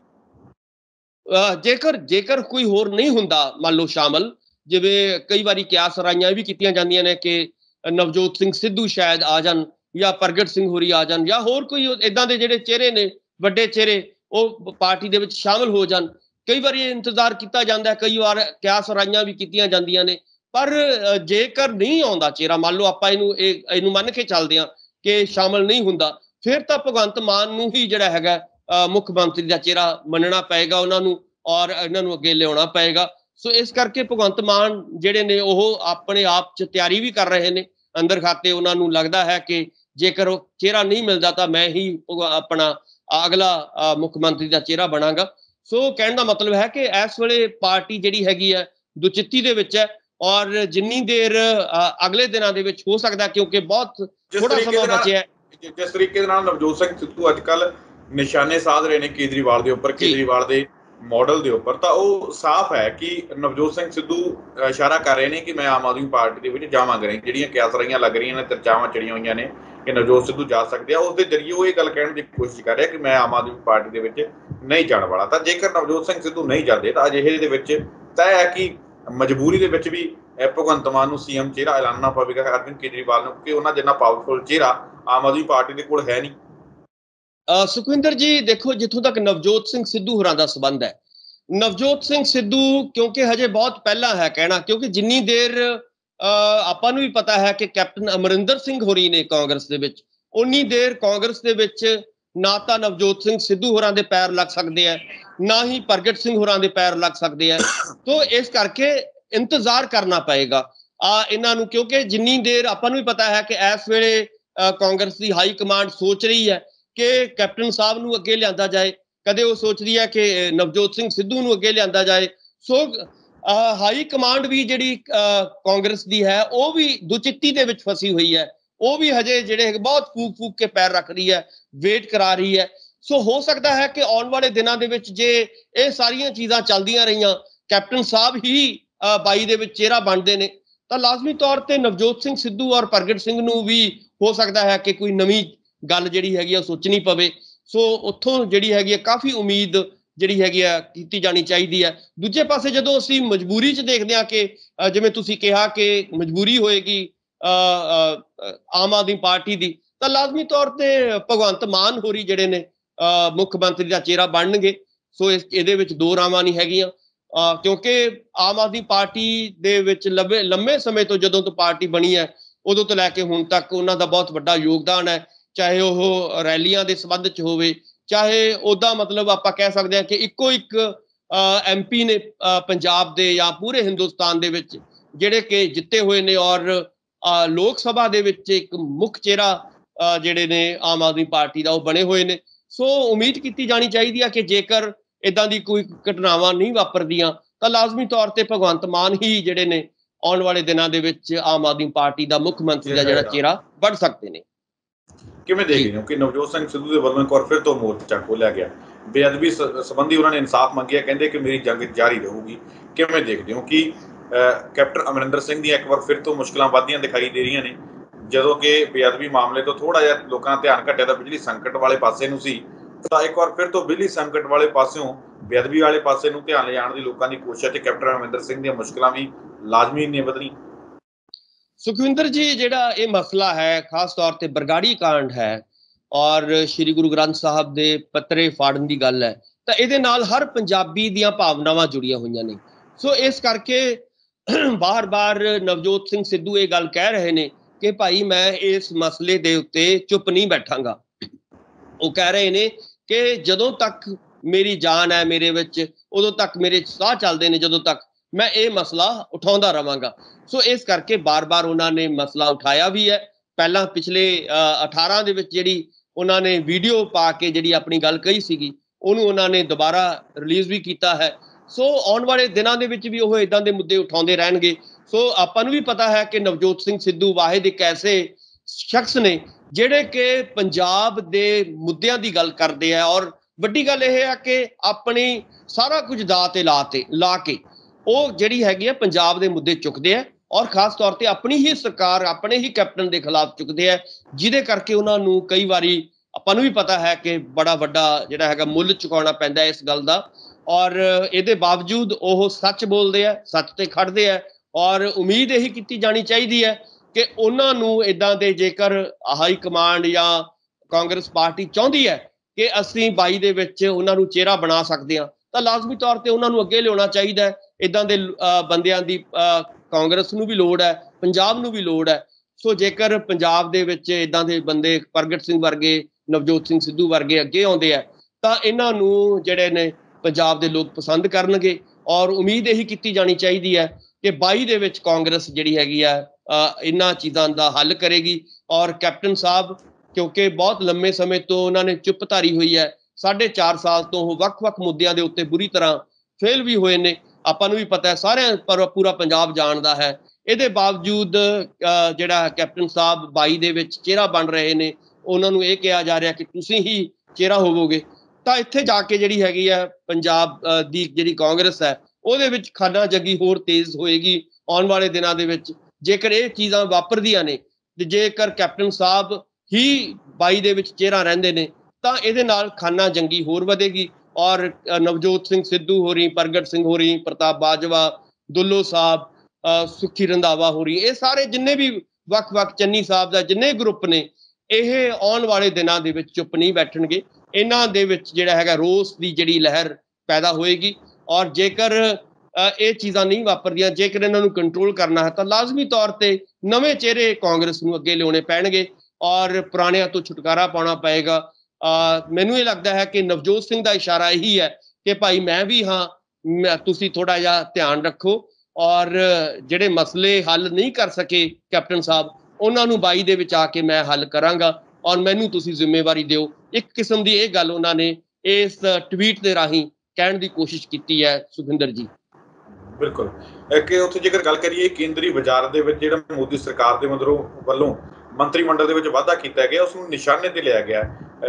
ਜੇਕਰ ਜੇਕਰ ਕੋਈ ਹੋਰ ਨਹੀਂ ਹੁੰਦਾ ਮੰਨ ਲਓ ਸ਼ਾਮਲ, ਜਿਵੇਂ ਕਈ ਵਾਰੀ ਕਿਆਸ ਰਾਈਆਂ ਵੀ ਕੀਤੀਆਂ ਜਾਂਦੀਆਂ ਨੇ ਕਿ ਨਵਜੋਤ ਸਿੰਘ ਸਿੱਧੂ ਸ਼ਾਇਦ ਆ ਜਾਣ ਜਾਂ ਪ੍ਰਗਟ ਸਿੰਘ ਹੋਰੀ ਆ ਜਾਣ ਜਾਂ ਹੋਰ ਕੋਈ ਇਦਾਂ ਦੇ ਜਿਹੜੇ ਚਿਹਰੇ ਨੇ ਵੱਡੇ ਚਿਹਰੇ ਉਹ ਪਾਰਟੀ ਦੇ ਵਿੱਚ ਸ਼ਾਮਲ ਹੋ ਜਾਣ। ਕਈ ਵਾਰੀ ਇੰਤਜ਼ਾਰ ਕੀਤਾ ਜਾਂਦਾ, ਕਈ ਵਾਰ ਕਿਆਸ ਰਾਈਆਂ ਵੀ ਕੀਤੀਆਂ ਜਾਂਦੀਆਂ ਨੇ। ਪਰ ਜੇਕਰ ਨਹੀਂ ਆਉਂਦਾ ਚਿਹਰਾ, ਮੰਨ ਲਓ ਆਪਾਂ ਇਹਨੂੰ ਇਹ ਇਹਨੂੰ ਮੰਨ ਕੇ ਚੱਲਦੇ ਹਾਂ ਕਿ ਸ਼ਾਮਲ ਨਹੀਂ ਹੁੰਦਾ, ਫਿਰ ਤਾਂ ਭਗਵੰਤ ਮਾਨ ਨੂੰ ਹੀ ਜਿਹੜਾ ਹੈਗਾ ਮੁੱਖ ਮੰਤਰੀ ਦਾ ਚਿਹਰਾ ਮੰਨਣਾ ਪਏਗਾ ਉਹਨਾਂ ਨੂੰ ਔਰ ਇਹਨਾਂ ਨੂੰ ਅੱਗੇ ਲਿਆਉਣਾ ਪਏਗਾ। ਸੋ ਇਸ ਕਰਕੇ ਭਗਵੰਤ ਮਾਨ ਜਿਹੜੇ ਨੇ ਉਹ ਆਪਣੇ ਆਪ 'ਚ ਤਿਆਰੀ ਵੀ ਕਰ ਰਹੇ ਨੇ ਅੰਦਰ ਖਾਤੇ। ਉਹਨਾਂ ਨੂੰ ਲੱਗਦਾ ਹੈ ਕਿ ਜੇਕਰ ਉਹ ਚਿਹਰਾ ਨਹੀਂ ਮਿਲਦਾ ਤਾਂ ਮੈਂ ਹੀ ਆਪਣਾ ਅਗਲਾ ਮੁੱਖ ਮੰਤਰੀ ਦਾ ਚਿਹਰਾ ਬਣਾਂਗਾ। ਸੋ ਕਹਿਣ ਦਾ ਮਤਲਬ ਹੈ ਕਿ ਇਸ ਵੇਲੇ ਪਾਰਟੀ ਜਿਹੜੀ ਹੈਗੀ ਹੈ ਦੁਚਿੱਤੀ ਦੇ ਵਿੱਚ ਹੈ ਔਰ ਜਿੰਨੀ ਦੇਰ ਅਗਲੇ ਦਿਨਾਂ ਦੇ ਵਿੱਚ ਹੋ ਸਕਦਾ, ਕਿਉਂਕਿ ਬਹੁਤ ਥੋੜਾ ਸਮਾਂ ਬਚਿਆ। ਜਿਸ ਤਰੀਕੇ ਦੇ ਨਾਲ ਨਵਜੋਤ ਸਿੰਘ ਸਿੱਧੂ ਅੱਜ ਕੱਲ੍ਹ ਨਿਸ਼ਾਨੇ ਸਾਧ ਰਹੇ ਨੇ ਕੇਜਰੀਵਾਲ ਦੇ ਉੱਪਰ, ਕੇਜਰੀਵਾਲ ਦੇ ਮਾਡਲ ਦੇ ਉੱਪਰ, ਤਾਂ ਉਹ ਸਾਫ਼ ਹੈ ਕਿ ਨਵਜੋਤ ਸਿੰਘ ਸਿੱਧੂ ਇਸ਼ਾਰਾ ਕਰ ਰਹੇ ਨੇ ਕਿ ਮੈਂ ਆਮ ਆਦਮੀ ਪਾਰਟੀ ਦੇ ਵਿੱਚ ਜਾਵਾਂਗਾ। ਨਹੀਂ ਜਿਹੜੀਆਂ ਕਿਆਸ ਰਾਈਆਂ ਲੱਗ ਰਹੀਆਂ ਨੇ, ਚਰਚਾਵਾਂ ਚੜੀਆਂ ਹੋਈਆਂ ਨੇ ਕਿ ਨਵਜੋਤ ਸਿੱਧੂ ਜਾ ਸਕਦੇ ਆ, ਉਸ ਦੇ ਜ਼ਰੀਏ ਉਹ ਇਹ ਗੱਲ ਕਹਿਣ ਦੀ ਕੋਸ਼ਿਸ਼ ਕਰ ਰਿਹਾ ਕਿ ਮੈਂ ਆਮ ਆਦਮੀ ਪਾਰਟੀ ਦੇ ਵਿੱਚ ਨਹੀਂ ਜਾਣ ਵਾਲਾ। ਤਾਂ ਜੇਕਰ ਨਵਜੋਤ ਸਿੰਘ ਸਿੱਧੂ ਨਹੀਂ ਜਾਂਦੇ ਤਾਂ ਅਜਿਹੇ ਦੇ ਵਿੱਚ ਤੈਅ ਹੈ ਕਿ ਮਜਬੂਰੀ ਦੇ ਵਿੱਚ ਵੀ ਭਗਵੰਤ ਮਾਨ ਨੂੰ ਸੀਐਮ ਚਿਹਰਾ ਐਲਾਨਣਾ ਪਵੇਗਾ ਅਰਵਿੰਦ ਕੇਜਰੀਵਾਲ ਨੂੰ, ਕਿਉਂਕਿ ਉਹਨਾਂ ਜਿੰਨਾ ਪਾਵਰਫੁਲ ਚਿਹਰਾ ਆਮ ਆਦਮੀ ਪਾਰਟੀ ਦੇ ਕੋਲ ਹੈ ਨਹੀਂ। ਸੁਖਵਿੰਦਰ ਜੀ ਦੇਖੋ, ਜਿੱਥੋਂ ਤੱਕ ਨਵਜੋਤ ਸਿੰਘ ਸਿੱਧੂ ਹੋਰਾਂ ਦਾ ਸੰਬੰਧ ਹੈ, ਨਵਜੋਤ ਸਿੰਘ ਸਿੱਧੂ ਕਿਉਂਕਿ ਹਜੇ ਬਹੁਤ ਪਹਿਲਾਂ ਹੈ ਕਹਿਣਾ, ਕਿਉਂਕਿ ਜਿੰਨੀ ਦੇਰ ਆਪਾਂ ਨੂੰ ਵੀ ਪਤਾ ਹੈ ਕਿ ਕੈਪਟਨ ਅਮਰਿੰਦਰ ਸਿੰਘ ਹੋਰੀ ਨੇ ਕਾਂਗਰਸ ਦੇ ਵਿੱਚ, ਉਨੀ ਦੇਰ ਕਾਂਗਰਸ ਦੇ ਵਿੱਚ ਨਾ ਤਾਂ ਨਵਜੋਤ ਸਿੰਘ ਸਿੱਧੂ ਹੋਰਾਂ ਦੇ ਪੈਰ ਲੱਗ ਸਕਦੇ ਆ, ਨਾ ਹੀ ਪ੍ਰਗਟ ਸਿੰਘ ਹੋਰਾਂ ਦੇ ਪੈਰ ਲੱਗ ਸਕਦੇ ਆ। ਤੋਂ ਇਸ ਕਰਕੇ ਇੰਤਜ਼ਾਰ ਕਰਨਾ ਪਏਗਾ ਆ ਇਹਨਾਂ ਨੂੰ, ਕਿਉਂਕਿ ਜਿੰਨੀ ਦੇਰ ਆਪਾਂ ਨੂੰ ਵੀ ਪਤਾ ਹੈ ਕਿ ਇਸ ਵੇਲੇ ਕਾਂਗਰਸ ਦੀ ਹਾਈ ਕਮਾਂਡ ਸੋਚ ਰਹੀ ਹੈ ਕਿ ਕੈਪਟਨ ਸਾਹਿਬ ਨੂੰ ਅੱਗੇ ਲਿਆਂਦਾ ਜਾਏ, ਕਦੇ ਉਹ ਸੋਚਦੀ ਹੈ ਕਿ ਨਵਜੋਤ ਸਿੰਘ ਸਿੱਧੂ ਨੂੰ ਅੱਗੇ ਲਿਆਂਦਾ ਜਾਏ। ਸੋ ਹਾਈ ਕਮਾਂਡ ਵੀ ਜਿਹੜੀ ਕਾਂਗਰਸ ਦੀ ਹੈ ਉਹ ਵੀ ਦੁਚਿੱਤੀ ਦੇ ਵਿੱਚ ਫਸੀ ਹੋਈ ਹੈ। ਉਹ ਵੀ ਹਜੇ ਜਿਹੜੇ ਬਹੁਤ ਫੂਕ ਫੂਕ ਕੇ ਪੈਰ ਰੱਖ ਰਹੀ ਹੈ, ਵੇਟ ਕਰਾ ਰਹੀ ਹੈ। ਸੋ ਹੋ ਸਕਦਾ ਹੈ ਕਿ ਆਉਣ ਵਾਲੇ ਦਿਨਾਂ ਦੇ ਵਿੱਚ ਜੇ ਇਹ ਸਾਰੀਆਂ ਚੀਜ਼ਾਂ ਚੱਲਦੀਆਂ ਰਹੀਆਂ, ਕੈਪਟਨ ਸਾਹਿਬ ਹੀ ਬਾਈ ਦੇ ਵਿੱਚ ਚਿਹਰਾ ਬਣਦੇ ਨੇ, ਤਾਂ ਲਾਜ਼ਮੀ ਤੌਰ ਤੇ ਨਵਜੋਤ ਸਿੰਘ ਸਿੱਧੂ ਔਰ ਪ੍ਰਗਟ ਸਿੰਘ ਨੂੰ ਵੀ ਹੋ ਸਕਦਾ ਹੈ ਕਿ ਕੋਈ ਨਵੀਂ ਗੱਲ ਜਿਹੜੀ ਹੈਗੀ ਆ ਸੋਚਣੀ ਪਵੇ। ਸੋ ਉੱਥੋਂ ਜਿਹੜੀ ਹੈਗੀ ਆ ਕਾਫੀ ਉਮੀਦ ਜਿਹੜੀ ਹੈਗੀ ਆ ਕੀਤੀ ਜਾਣੀ ਚਾਹੀਦੀ ਹੈ। ਦੂਜੇ ਪਾਸੇ ਜਦੋਂ ਅਸੀਂ ਮਜਬੂਰੀ 'ਚ ਦੇਖਦੇ ਹਾਂ ਕਿ ਜਿਵੇਂ ਤੁਸੀਂ ਕਿਹਾ ਕਿ ਮਜਬੂਰੀ ਹੋਏਗੀ ਆਮ ਆਦਮੀ ਪਾਰਟੀ ਦੀ, ਤਾਂ ਲਾਜ਼ਮੀ ਤੌਰ ਤੇ ਭਗਵੰਤ ਮਾਨ ਹੋਰੀ ਜਿਹੜੇ ਨੇ ਮੁੱਖ ਮੰਤਰੀ ਦਾ ਚਿਹਰਾ ਬਣਨਗੇ। ਸੋ ਇਸ ਇਹਦੇ ਵਿੱਚ ਦੋ ਰਾਵਾਂ ਨਹੀਂ ਹੈਗੀਆਂ, ਕਿਉਂਕਿ ਆਮ ਆਦਮੀ ਪਾਰਟੀ ਦੇ ਵਿੱਚ ਲੰਬੇ ਲੰਮੇ ਸਮੇਂ ਤੋਂ ਜਦੋਂ ਤੋਂ ਪਾਰਟੀ ਬਣੀ ਹੈ ਉਦੋਂ ਤੋਂ ਲੈ ਕੇ ਹੁਣ ਤੱਕ ਉਹਨਾਂ ਦਾ ਬਹੁਤ ਵੱਡਾ ਯੋਗਦਾਨ ਹੈ, ਚਾਹੇ ਉਹ ਰੈਲੀਆਂ ਦੇ ਸੰਬੰਧ 'ਚ ਹੋਵੇ, ਚਾਹੇ ਉਹਦਾ ਮਤਲਬ ਆਪਾਂ ਕਹਿ ਸਕਦੇ ਹਾਂ ਕਿ ਇੱਕੋ ਇੱਕ ਐਮ ਪੀ ਨੇ ਪੰਜਾਬ ਦੇ ਜਾਂ ਪੂਰੇ ਹਿੰਦੁਸਤਾਨ ਦੇ ਵਿੱਚ ਜਿਹੜੇ ਕਿ ਜਿੱਤੇ ਹੋਏ ਨੇ ਔਰ ਲੋਕ ਸਭਾ ਦੇ ਵਿੱਚ ਇੱਕ ਮੁੱਖ ਚਿਹਰਾ ਜਿਹੜੇ ਨੇ ਆਮ ਆਦਮੀ ਪਾਰਟੀ ਦਾ ਉਹ ਬਣੇ ਹੋਏ ਨੇ। ਸੋ ਉਮੀਦ ਕੀਤੀ ਜਾਣੀ ਚਾਹੀਦੀ ਹੈ ਕਿ ਜੇਕਰ ਇੱਦਾਂ ਦੀ ਕੋਈ ਘਟਨਾਵਾਂ ਨਹੀਂ ਵਾਪਰਦੀਆਂ ਤਾਂ ਲਾਜ਼ਮੀ ਤੌਰ ਤੇ ਭਗਵੰਤ ਮਾਨ ਹੀ ਜਿਹੜੇ ਨੇ ਆਉਣ ਵਾਲੇ ਦਿਨਾਂ ਦੇ ਵਿੱਚ ਆਮ ਆਦਮੀ ਪਾਰਟੀ ਦਾ ਮੁੱਖ ਮੰਤਰੀ ਦਾ ਜਿਹੜਾ ਚਿਹਰਾ ਬਣ ਸਕਦੇ ਨੇ। ਕਿਵੇਂ ਦੇਖਦੇ ਹੋ ਕਿ ਨਵਜੋਤ ਸਿੰਘ ਸਿੱਧੂ ਦੇ ਵੱਲੋਂ ਇੱਕ ਵਾਰ ਫਿਰ ਤੋਂ ਮੋਰਚਾ ਖੋਲਿਆ ਗਿਆ, ਬੇਅਦਬੀ ਸੰਬੰਧੀ ਉਹਨਾਂ ਨੇ ਇਨਸਾਫ ਮੰਗਿਆ, ਕਹਿੰਦੇ ਕਿ ਮੇਰੀ ਜੰਗ ਜਾਰੀ ਰਹੂਗੀ। ਕਿਵੇਂ ਦੇਖਦੇ ਹੋ ਕਿ ਕੈਪਟਨ ਅਮਰਿੰਦਰ ਸਿੰਘ ਦੀਆਂ ਇੱਕ ਵਾਰ ਫਿਰ ਤੋਂ ਮੁਸ਼ਕਲਾਂ ਵੱਧਦੀਆਂ ਦਿਖਾਈ ਦੇ ਰਹੀਆਂ ਨੇ, ਜਦੋਂ ਕਿ ਬੇਅਦਬੀ ਮਾਮਲੇ ਤੋਂ ਥੋੜਾ ਜਿਹਾ ਲੋਕਾਂ ਦਾ ਧਿਆਨ ਘਟਿਆ ਤਾਂ ਬਿਜਲੀ ਸੰਕਟ ਵਾਲੇ ਪਾਸੇ ਨੂੰ ਸੀ, ਤਾਂ ਇੱਕ ਵਾਰ ਫਿਰ ਤੋਂ ਬਿਜਲੀ ਸੰਕਟ ਵਾਲੇ ਪਾਸਿਓਂ ਬੇਅਦਬੀ ਵਾਲੇ ਪਾਸੇ ਨੂੰ ਧਿਆਨ ਲਿਜਾਣ ਦੀ ਲੋਕਾਂ ਦੀ ਕੋਸ਼ਿਸ਼ ਤੇ ਕੈਪਟਨ ਅਮਰਿੰਦਰ ਸਿੰਘ ਦੀਆਂ ਮੁਸ਼ਕਲਾਂ ਵੀ ਲਾਜ਼ਮੀ ਨੇ ਵਧਣੀ। ਸੁਖਵਿੰਦਰ ਜੀ, ਜਿਹੜਾ ਇਹ ਮਸਲਾ ਹੈ ਖਾਸ ਤੌਰ ਤੇ ਬਰਗਾੜੀ ਕਾਂਡ ਹੈ ਔਰ ਸ਼੍ਰੀ ਗੁਰੂ ਗ੍ਰੰਥ ਸਾਹਿਬ ਦੇ ਪੱਤਰੇ ਫਾੜਨ ਦੀ ਗੱਲ ਹੈ, ਤਾਂ ਇਹਦੇ ਨਾਲ ਹਰ ਪੰਜਾਬੀ ਦੀਆਂ ਭਾਵਨਾਵਾਂ ਜੁੜੀਆਂ ਹੋਈਆਂ ਨੇ। ਸੋ ਇਸ ਕਰਕੇ ਬਾਰ-ਬਾਰ ਨਵਜੋਤ ਸਿੰਘ ਸਿੱਧੂ ਇਹ ਗੱਲ ਕਹਿ ਰਹੇ ਨੇ ਕਿ ਭਾਈ ਮੈਂ ਇਸ ਮਸਲੇ ਦੇ ਉੱਤੇ ਚੁੱਪ ਨਹੀਂ ਬੈਠਾਂਗਾ। ਉਹ ਕਹਿ ਰਹੇ ਨੇ ਕਿ ਜਦੋਂ ਤੱਕ ਮੇਰੀ ਜਾਨ ਹੈ ਮੇਰੇ ਵਿੱਚ, ਉਦੋਂ ਤੱਕ ਮੇਰੇ ਸਾਹ ਚੱਲਦੇ ਨੇ, ਜਦੋਂ ਤੱਕ ਮੈਂ ਇਹ ਮਸਲਾ ਉਠਾਉਂਦਾ ਰਵਾਂਗਾ। ਸੋ ਇਸ ਕਰਕੇ ਬਾਰ-ਬਾਰ ਉਹਨਾਂ ਨੇ ਮਸਲਾ ਉਠਾਇਆ ਵੀ ਹੈ। ਪਹਿਲਾਂ ਪਿਛਲੇ ਅਠਾਰਾਂ ਦੇ ਵਿੱਚ ਜਿਹੜੀ ਉਹਨਾਂ ਨੇ ਵੀਡੀਓ ਪਾ ਕੇ ਜਿਹੜੀ ਆਪਣੀ ਗੱਲ ਕਹੀ ਸੀਗੀ, ਉਹਨੂੰ ਉਹਨਾਂ ਨੇ ਦੁਬਾਰਾ ਰਿਲੀਜ਼ ਵੀ ਕੀਤਾ ਹੈ। ਸੋ ਆਉਣ ਵਾਲੇ ਦਿਨਾਂ ਦੇ ਵਿੱਚ ਵੀ ਉਹ ਇੱਦਾਂ ਦੇ ਮੁੱਦੇ ਉਠਾਉਂਦੇ ਰਹਿਣਗੇ। ਸੋ ਆਪਾਂ ਨੂੰ ਵੀ ਪਤਾ ਹੈ ਕਿ ਨਵਜੋਤ ਸਿੰਘ ਸਿੱਧੂ ਵਾਹਿਦ ਇੱਕ ਐਸੇ ਸ਼ਖਸ ਨੇ ਜਿਹੜੇ ਕਿ ਪੰਜਾਬ ਦੇ ਮੁੱਦਿਆਂ ਦੀ ਗੱਲ ਕਰਦੇ ਆ, ਔਰ ਵੱਡੀ ਗੱਲ ਇਹ ਹੈ ਕਿ ਆਪਣੀ ਸਾਰਾ ਕੁਝ ਦਾਅ ਤੇ ਲਾ ਤੇ ਲਾ ਕੇ ਉਹ ਜਿਹੜੀ ਹੈਗੀ ਆ ਪੰਜਾਬ ਦੇ ਮੁੱਦੇ ਚੁੱਕਦੇ ਆ, ਔਰ ਖਾਸ ਤੌਰ ਤੇ ਆਪਣੀ ਹੀ ਸਰਕਾਰ, ਆਪਣੇ ਹੀ ਕੈਪਟਨ ਦੇ ਖਿਲਾਫ ਚੁੱਕਦੇ ਆ, ਜਿਹਦੇ ਕਰਕੇ ਉਹਨਾਂ ਨੂੰ ਕਈ ਵਾਰੀ ਆਪਾਂ ਨੂੰ ਵੀ ਪਤਾ ਹੈ ਕਿ ਬੜਾ ਵੱਡਾ ਜਿਹੜਾ ਹੈਗਾ ਮੁੱਲ ਚੁਕਾਉਣਾ ਪੈਂਦਾ ਇਸ ਗੱਲ ਦਾ। ਔਰ ਇਹਦੇ ਬਾਵਜੂਦ ਉਹ ਸੱਚ ਬੋਲਦੇ ਆ, ਸੱਚ ਤੇ ਖੜਦੇ ਆ। ਔਰ ਉਮੀਦ ਇਹੀ ਕੀਤੀ ਜਾਣੀ ਚਾਹੀਦੀ ਹੈ ਕਿ ਉਹਨਾਂ ਨੂੰ ਇੱਦਾਂ ਦੇ, ਜੇਕਰ ਹਾਈ ਕਮਾਂਡ ਜਾਂ ਕਾਂਗਰਸ ਪਾਰਟੀ ਚਾਹੁੰਦੀ ਹੈ ਕਿ ਅਸੀਂ ਬਾਈ ਦੇ ਵਿੱਚ ਉਹਨਾਂ ਨੂੰ ਚਿਹਰਾ ਬਣਾ ਸਕਦੇ ਹਾਂ, ਤਾਂ ਲਾਜ਼ਮੀ ਤੌਰ ਤੇ ਉਹਨਾਂ ਨੂੰ ਅੱਗੇ ਲਿਆਉਣਾ ਚਾਹੀਦਾ ਹੈ। ਇੱਦਾਂ ਦੇ ਬੰਦਿਆਂ ਦੀ ਕਾਂਗਰਸ ਨੂੰ ਵੀ ਲੋੜ ਹੈ, ਪੰਜਾਬ ਨੂੰ ਵੀ ਲੋੜ ਹੈ। ਸੋ ਜੇਕਰ ਪੰਜਾਬ ਦੇ ਵਿੱਚ ਇੱਦਾਂ ਦੇ ਬੰਦੇ ਪ੍ਰਗਟ ਸਿੰਘ ਵਰਗੇ, ਨਵਜੋਤ ਸਿੰਘ ਸਿੱਧੂ ਵਰਗੇ ਅੱਗੇ ਆਉਂਦੇ ਆ, ਤਾਂ ਇਹਨਾਂ ਨੂੰ ਜਿਹੜੇ ਨੇ ਪੰਜਾਬ ਦੇ ਲੋਕ ਪਸੰਦ ਕਰਨਗੇ। ਔਰ ਉਮੀਦ ਇਹੀ ਕੀਤੀ ਜਾਣੀ ਚਾਹੀਦੀ ਹੈ ਕਿ ਬਾਈ ਦੇ ਵਿੱਚ ਕਾਂਗਰਸ ਜਿਹੜੀ ਹੈਗੀ ਆ ਇਹਨਾਂ ਚੀਜ਼ਾਂ ਦਾ ਹੱਲ ਕਰੇਗੀ। ਔਰ ਕੈਪਟਨ ਸਾਹਿਬ, ਕਿਉਂਕਿ ਬਹੁਤ ਲੰਮੇ ਸਮੇਂ ਤੋਂ ਉਹਨਾਂ ਨੇ ਚੁੱਪ ਧਾਰੀ ਹੋਈ ਹੈ, ਸਾਢੇ ਚਾਰ ਸਾਲ ਤੋਂ ਉਹ ਵੱਖ-ਵੱਖ ਮੁੱਦਿਆਂ ਦੇ ਉੱਤੇ ਬੁਰੀ ਤਰ੍ਹਾਂ ਫੇਲ ਵੀ ਹੋਏ ਨੇ। ਆਪਾਂ ਨੂੰ ਵੀ ਪਤਾ ਹੈ, ਸਾਰਿਆਂ ਪਰ ਪੂਰਾ ਪੰਜਾਬ ਜਾਣਦਾ ਹੈ। ਇਹਦੇ ਬਾਵਜੂਦ ਜਿਹੜਾ ਕੈਪਟਨ ਸਾਹਿਬ ਬਾਈ ਦੇ ਵਿੱਚ ਚਿਹਰਾ ਬਣ ਰਹੇ ਨੇ, ਉਹਨਾਂ ਨੂੰ ਇਹ ਕਿਹਾ ਜਾ ਰਿਹਾ ਕਿ ਤੁਸੀਂ ਹੀ ਚਿਹਰਾ ਹੋਵੋਗੇ। ਤਾਂ ਇੱਥੇ ਜਾ ਕੇ ਜਿਹੜੀ ਹੈਗੀ ਹੈ ਪੰਜਾਬ ਦੀ ਜਿਹੜੀ ਕਾਂਗਰਸ ਹੈ, ਉਹਦੇ ਵਿੱਚ ਖਾਨਾ ਜੰਗੀ ਹੋਰ ਤੇਜ਼ ਹੋਏਗੀ ਆਉਣ ਵਾਲੇ ਦਿਨਾਂ ਦੇ ਵਿੱਚ। ਜੇਕਰ ਇਹ ਚੀਜ਼ਾਂ ਵਾਪਰਦੀਆਂ ਨੇ ਤੇ ਜੇਕਰ ਕੈਪਟਨ ਸਾਹਿਬ ਹੀ ਬਾਈ ਦੇ ਵਿੱਚ ਚਿਹਰਾ ਰਹਿੰਦੇ ਨੇ, ਤਾਂ ਇਹਦੇ ਨਾਲ ਖਾਨਾ ਜੰਗੀ ਹੋਰ ਵਧੇਗੀ। ਔਰ ਨਵਜੋਤ ਸਿੰਘ ਸਿੱਧੂ ਹੋਰੀ, ਪ੍ਰਗਟ ਸਿੰਘ ਹੋਰੀ, ਪ੍ਰਤਾਪ ਬਾਜਵਾ, ਦੁੱਲੋ ਸਾਹਿਬ, ਸੁੱਖੀ ਰੰਧਾਵਾ ਹੋਰੀ, ਇਹ ਸਾਰੇ ਜਿੰਨੇ ਵੀ ਵੱਖ-ਵੱਖ, ਚੰਨੀ ਸਾਹਿਬ ਦਾ ਜਿੰਨੇ ਗਰੁੱਪ ਨੇ, ਇਹ ਆਉਣ ਵਾਲੇ ਦਿਨਾਂ ਦੇ ਵਿੱਚ ਚੁੱਪ ਨਹੀਂ ਬੈਠਣਗੇ। ਇਹਨਾਂ ਦੇ ਵਿੱਚ ਜਿਹੜਾ ਹੈਗਾ ਰੋਸ ਦੀ ਜਿਹੜੀ ਲਹਿਰ ਪੈਦਾ ਹੋਏਗੀ। ਔਰ ਜੇਕਰ ਇਹ ਚੀਜ਼ਾਂ ਨਹੀਂ ਵਾਪਰਦੀਆਂ, ਜੇਕਰ ਇਹਨਾਂ ਨੂੰ ਕੰਟਰੋਲ ਕਰਨਾ ਹੈ, ਤਾਂ ਲਾਜ਼ਮੀ ਤੌਰ ਤੇ ਨਵੇਂ ਚਿਹਰੇ ਕਾਂਗਰਸ ਨੂੰ ਅੱਗੇ ਲਿਆਉਣੇ ਪੈਣਗੇ ਔਰ ਪੁਰਾਣਿਆਂ ਤੋਂ ਛੁਟਕਾਰਾ ਪਾਉਣਾ ਪਏਗਾ। ਅਹ ਮੈਨੂੰ ਇਹ ਲੱਗਦਾ ਹੈ ਕਿ ਨਵਜੋਤ ਸਿੰਘ ਦਾ ਇਸ਼ਾਰਾ ਇਹੀ ਹੈ ਕਿ ਭਾਈ ਮੈਂ ਵੀ ਹਾਂ, ਤੁਸੀਂ ਥੋੜਾ ਜਿਹਾ ਧਿਆਨ ਰੱਖੋ। ਔਰ ਜਿਹੜੇ ਮਸਲੇ ਹੱਲ ਨਹੀਂ ਕਰ ਸਕੇ ਕੈਪਟਨ ਸਾਹਿਬ, ਉਹਨਾਂ ਨੂੰ ਬਾਈ ਦੇ ਵਿੱਚ ਆ ਕੇ ਮੈਂ ਹੱਲ ਕਰਾਂਗਾ ਔਰ ਮੈਨੂੰ ਤੁਸੀਂ ਜ਼ਿੰਮੇਵਾਰੀ ਦਿਓ। ਇੱਕ ਕਿਸਮ ਦੀ ਇਹ ਗੱਲ ਉਹਨਾਂ ਨੇ ਇਸ ਟਵੀਟ ਦੇ ਰਾਹੀਂ ਕਹਿਣ ਦੀ ਕੋਸ਼ਿਸ਼ ਕੀਤੀ ਹੈ ਸੁਖਿੰਦਰ ਜੀ। ਬਿਲਕੁਲ ਕਿ ਉੱਥੇ ਜੇਕਰ ਗੱਲ ਕਰੀਏ ਕੇਂਦਰੀ ਵਜ਼ਾਰਤ ਦੇ ਵਿੱਚ ਜਿਹੜਾ ਮੋਦੀ ਸਰਕਾਰ ਦੇ ਮਗਰੋਂ ਵੱਲੋਂ ਮੰਤਰੀ ਮੰਡਲ ਦੇ ਵਿੱਚ ਵਾਧਾ ਕੀਤਾ ਗਿਆ, ਉਸ ਨੂੰ ਨਿਸ਼ਾਨੇ ਤੇ ਲਿਆ ਗਿਆ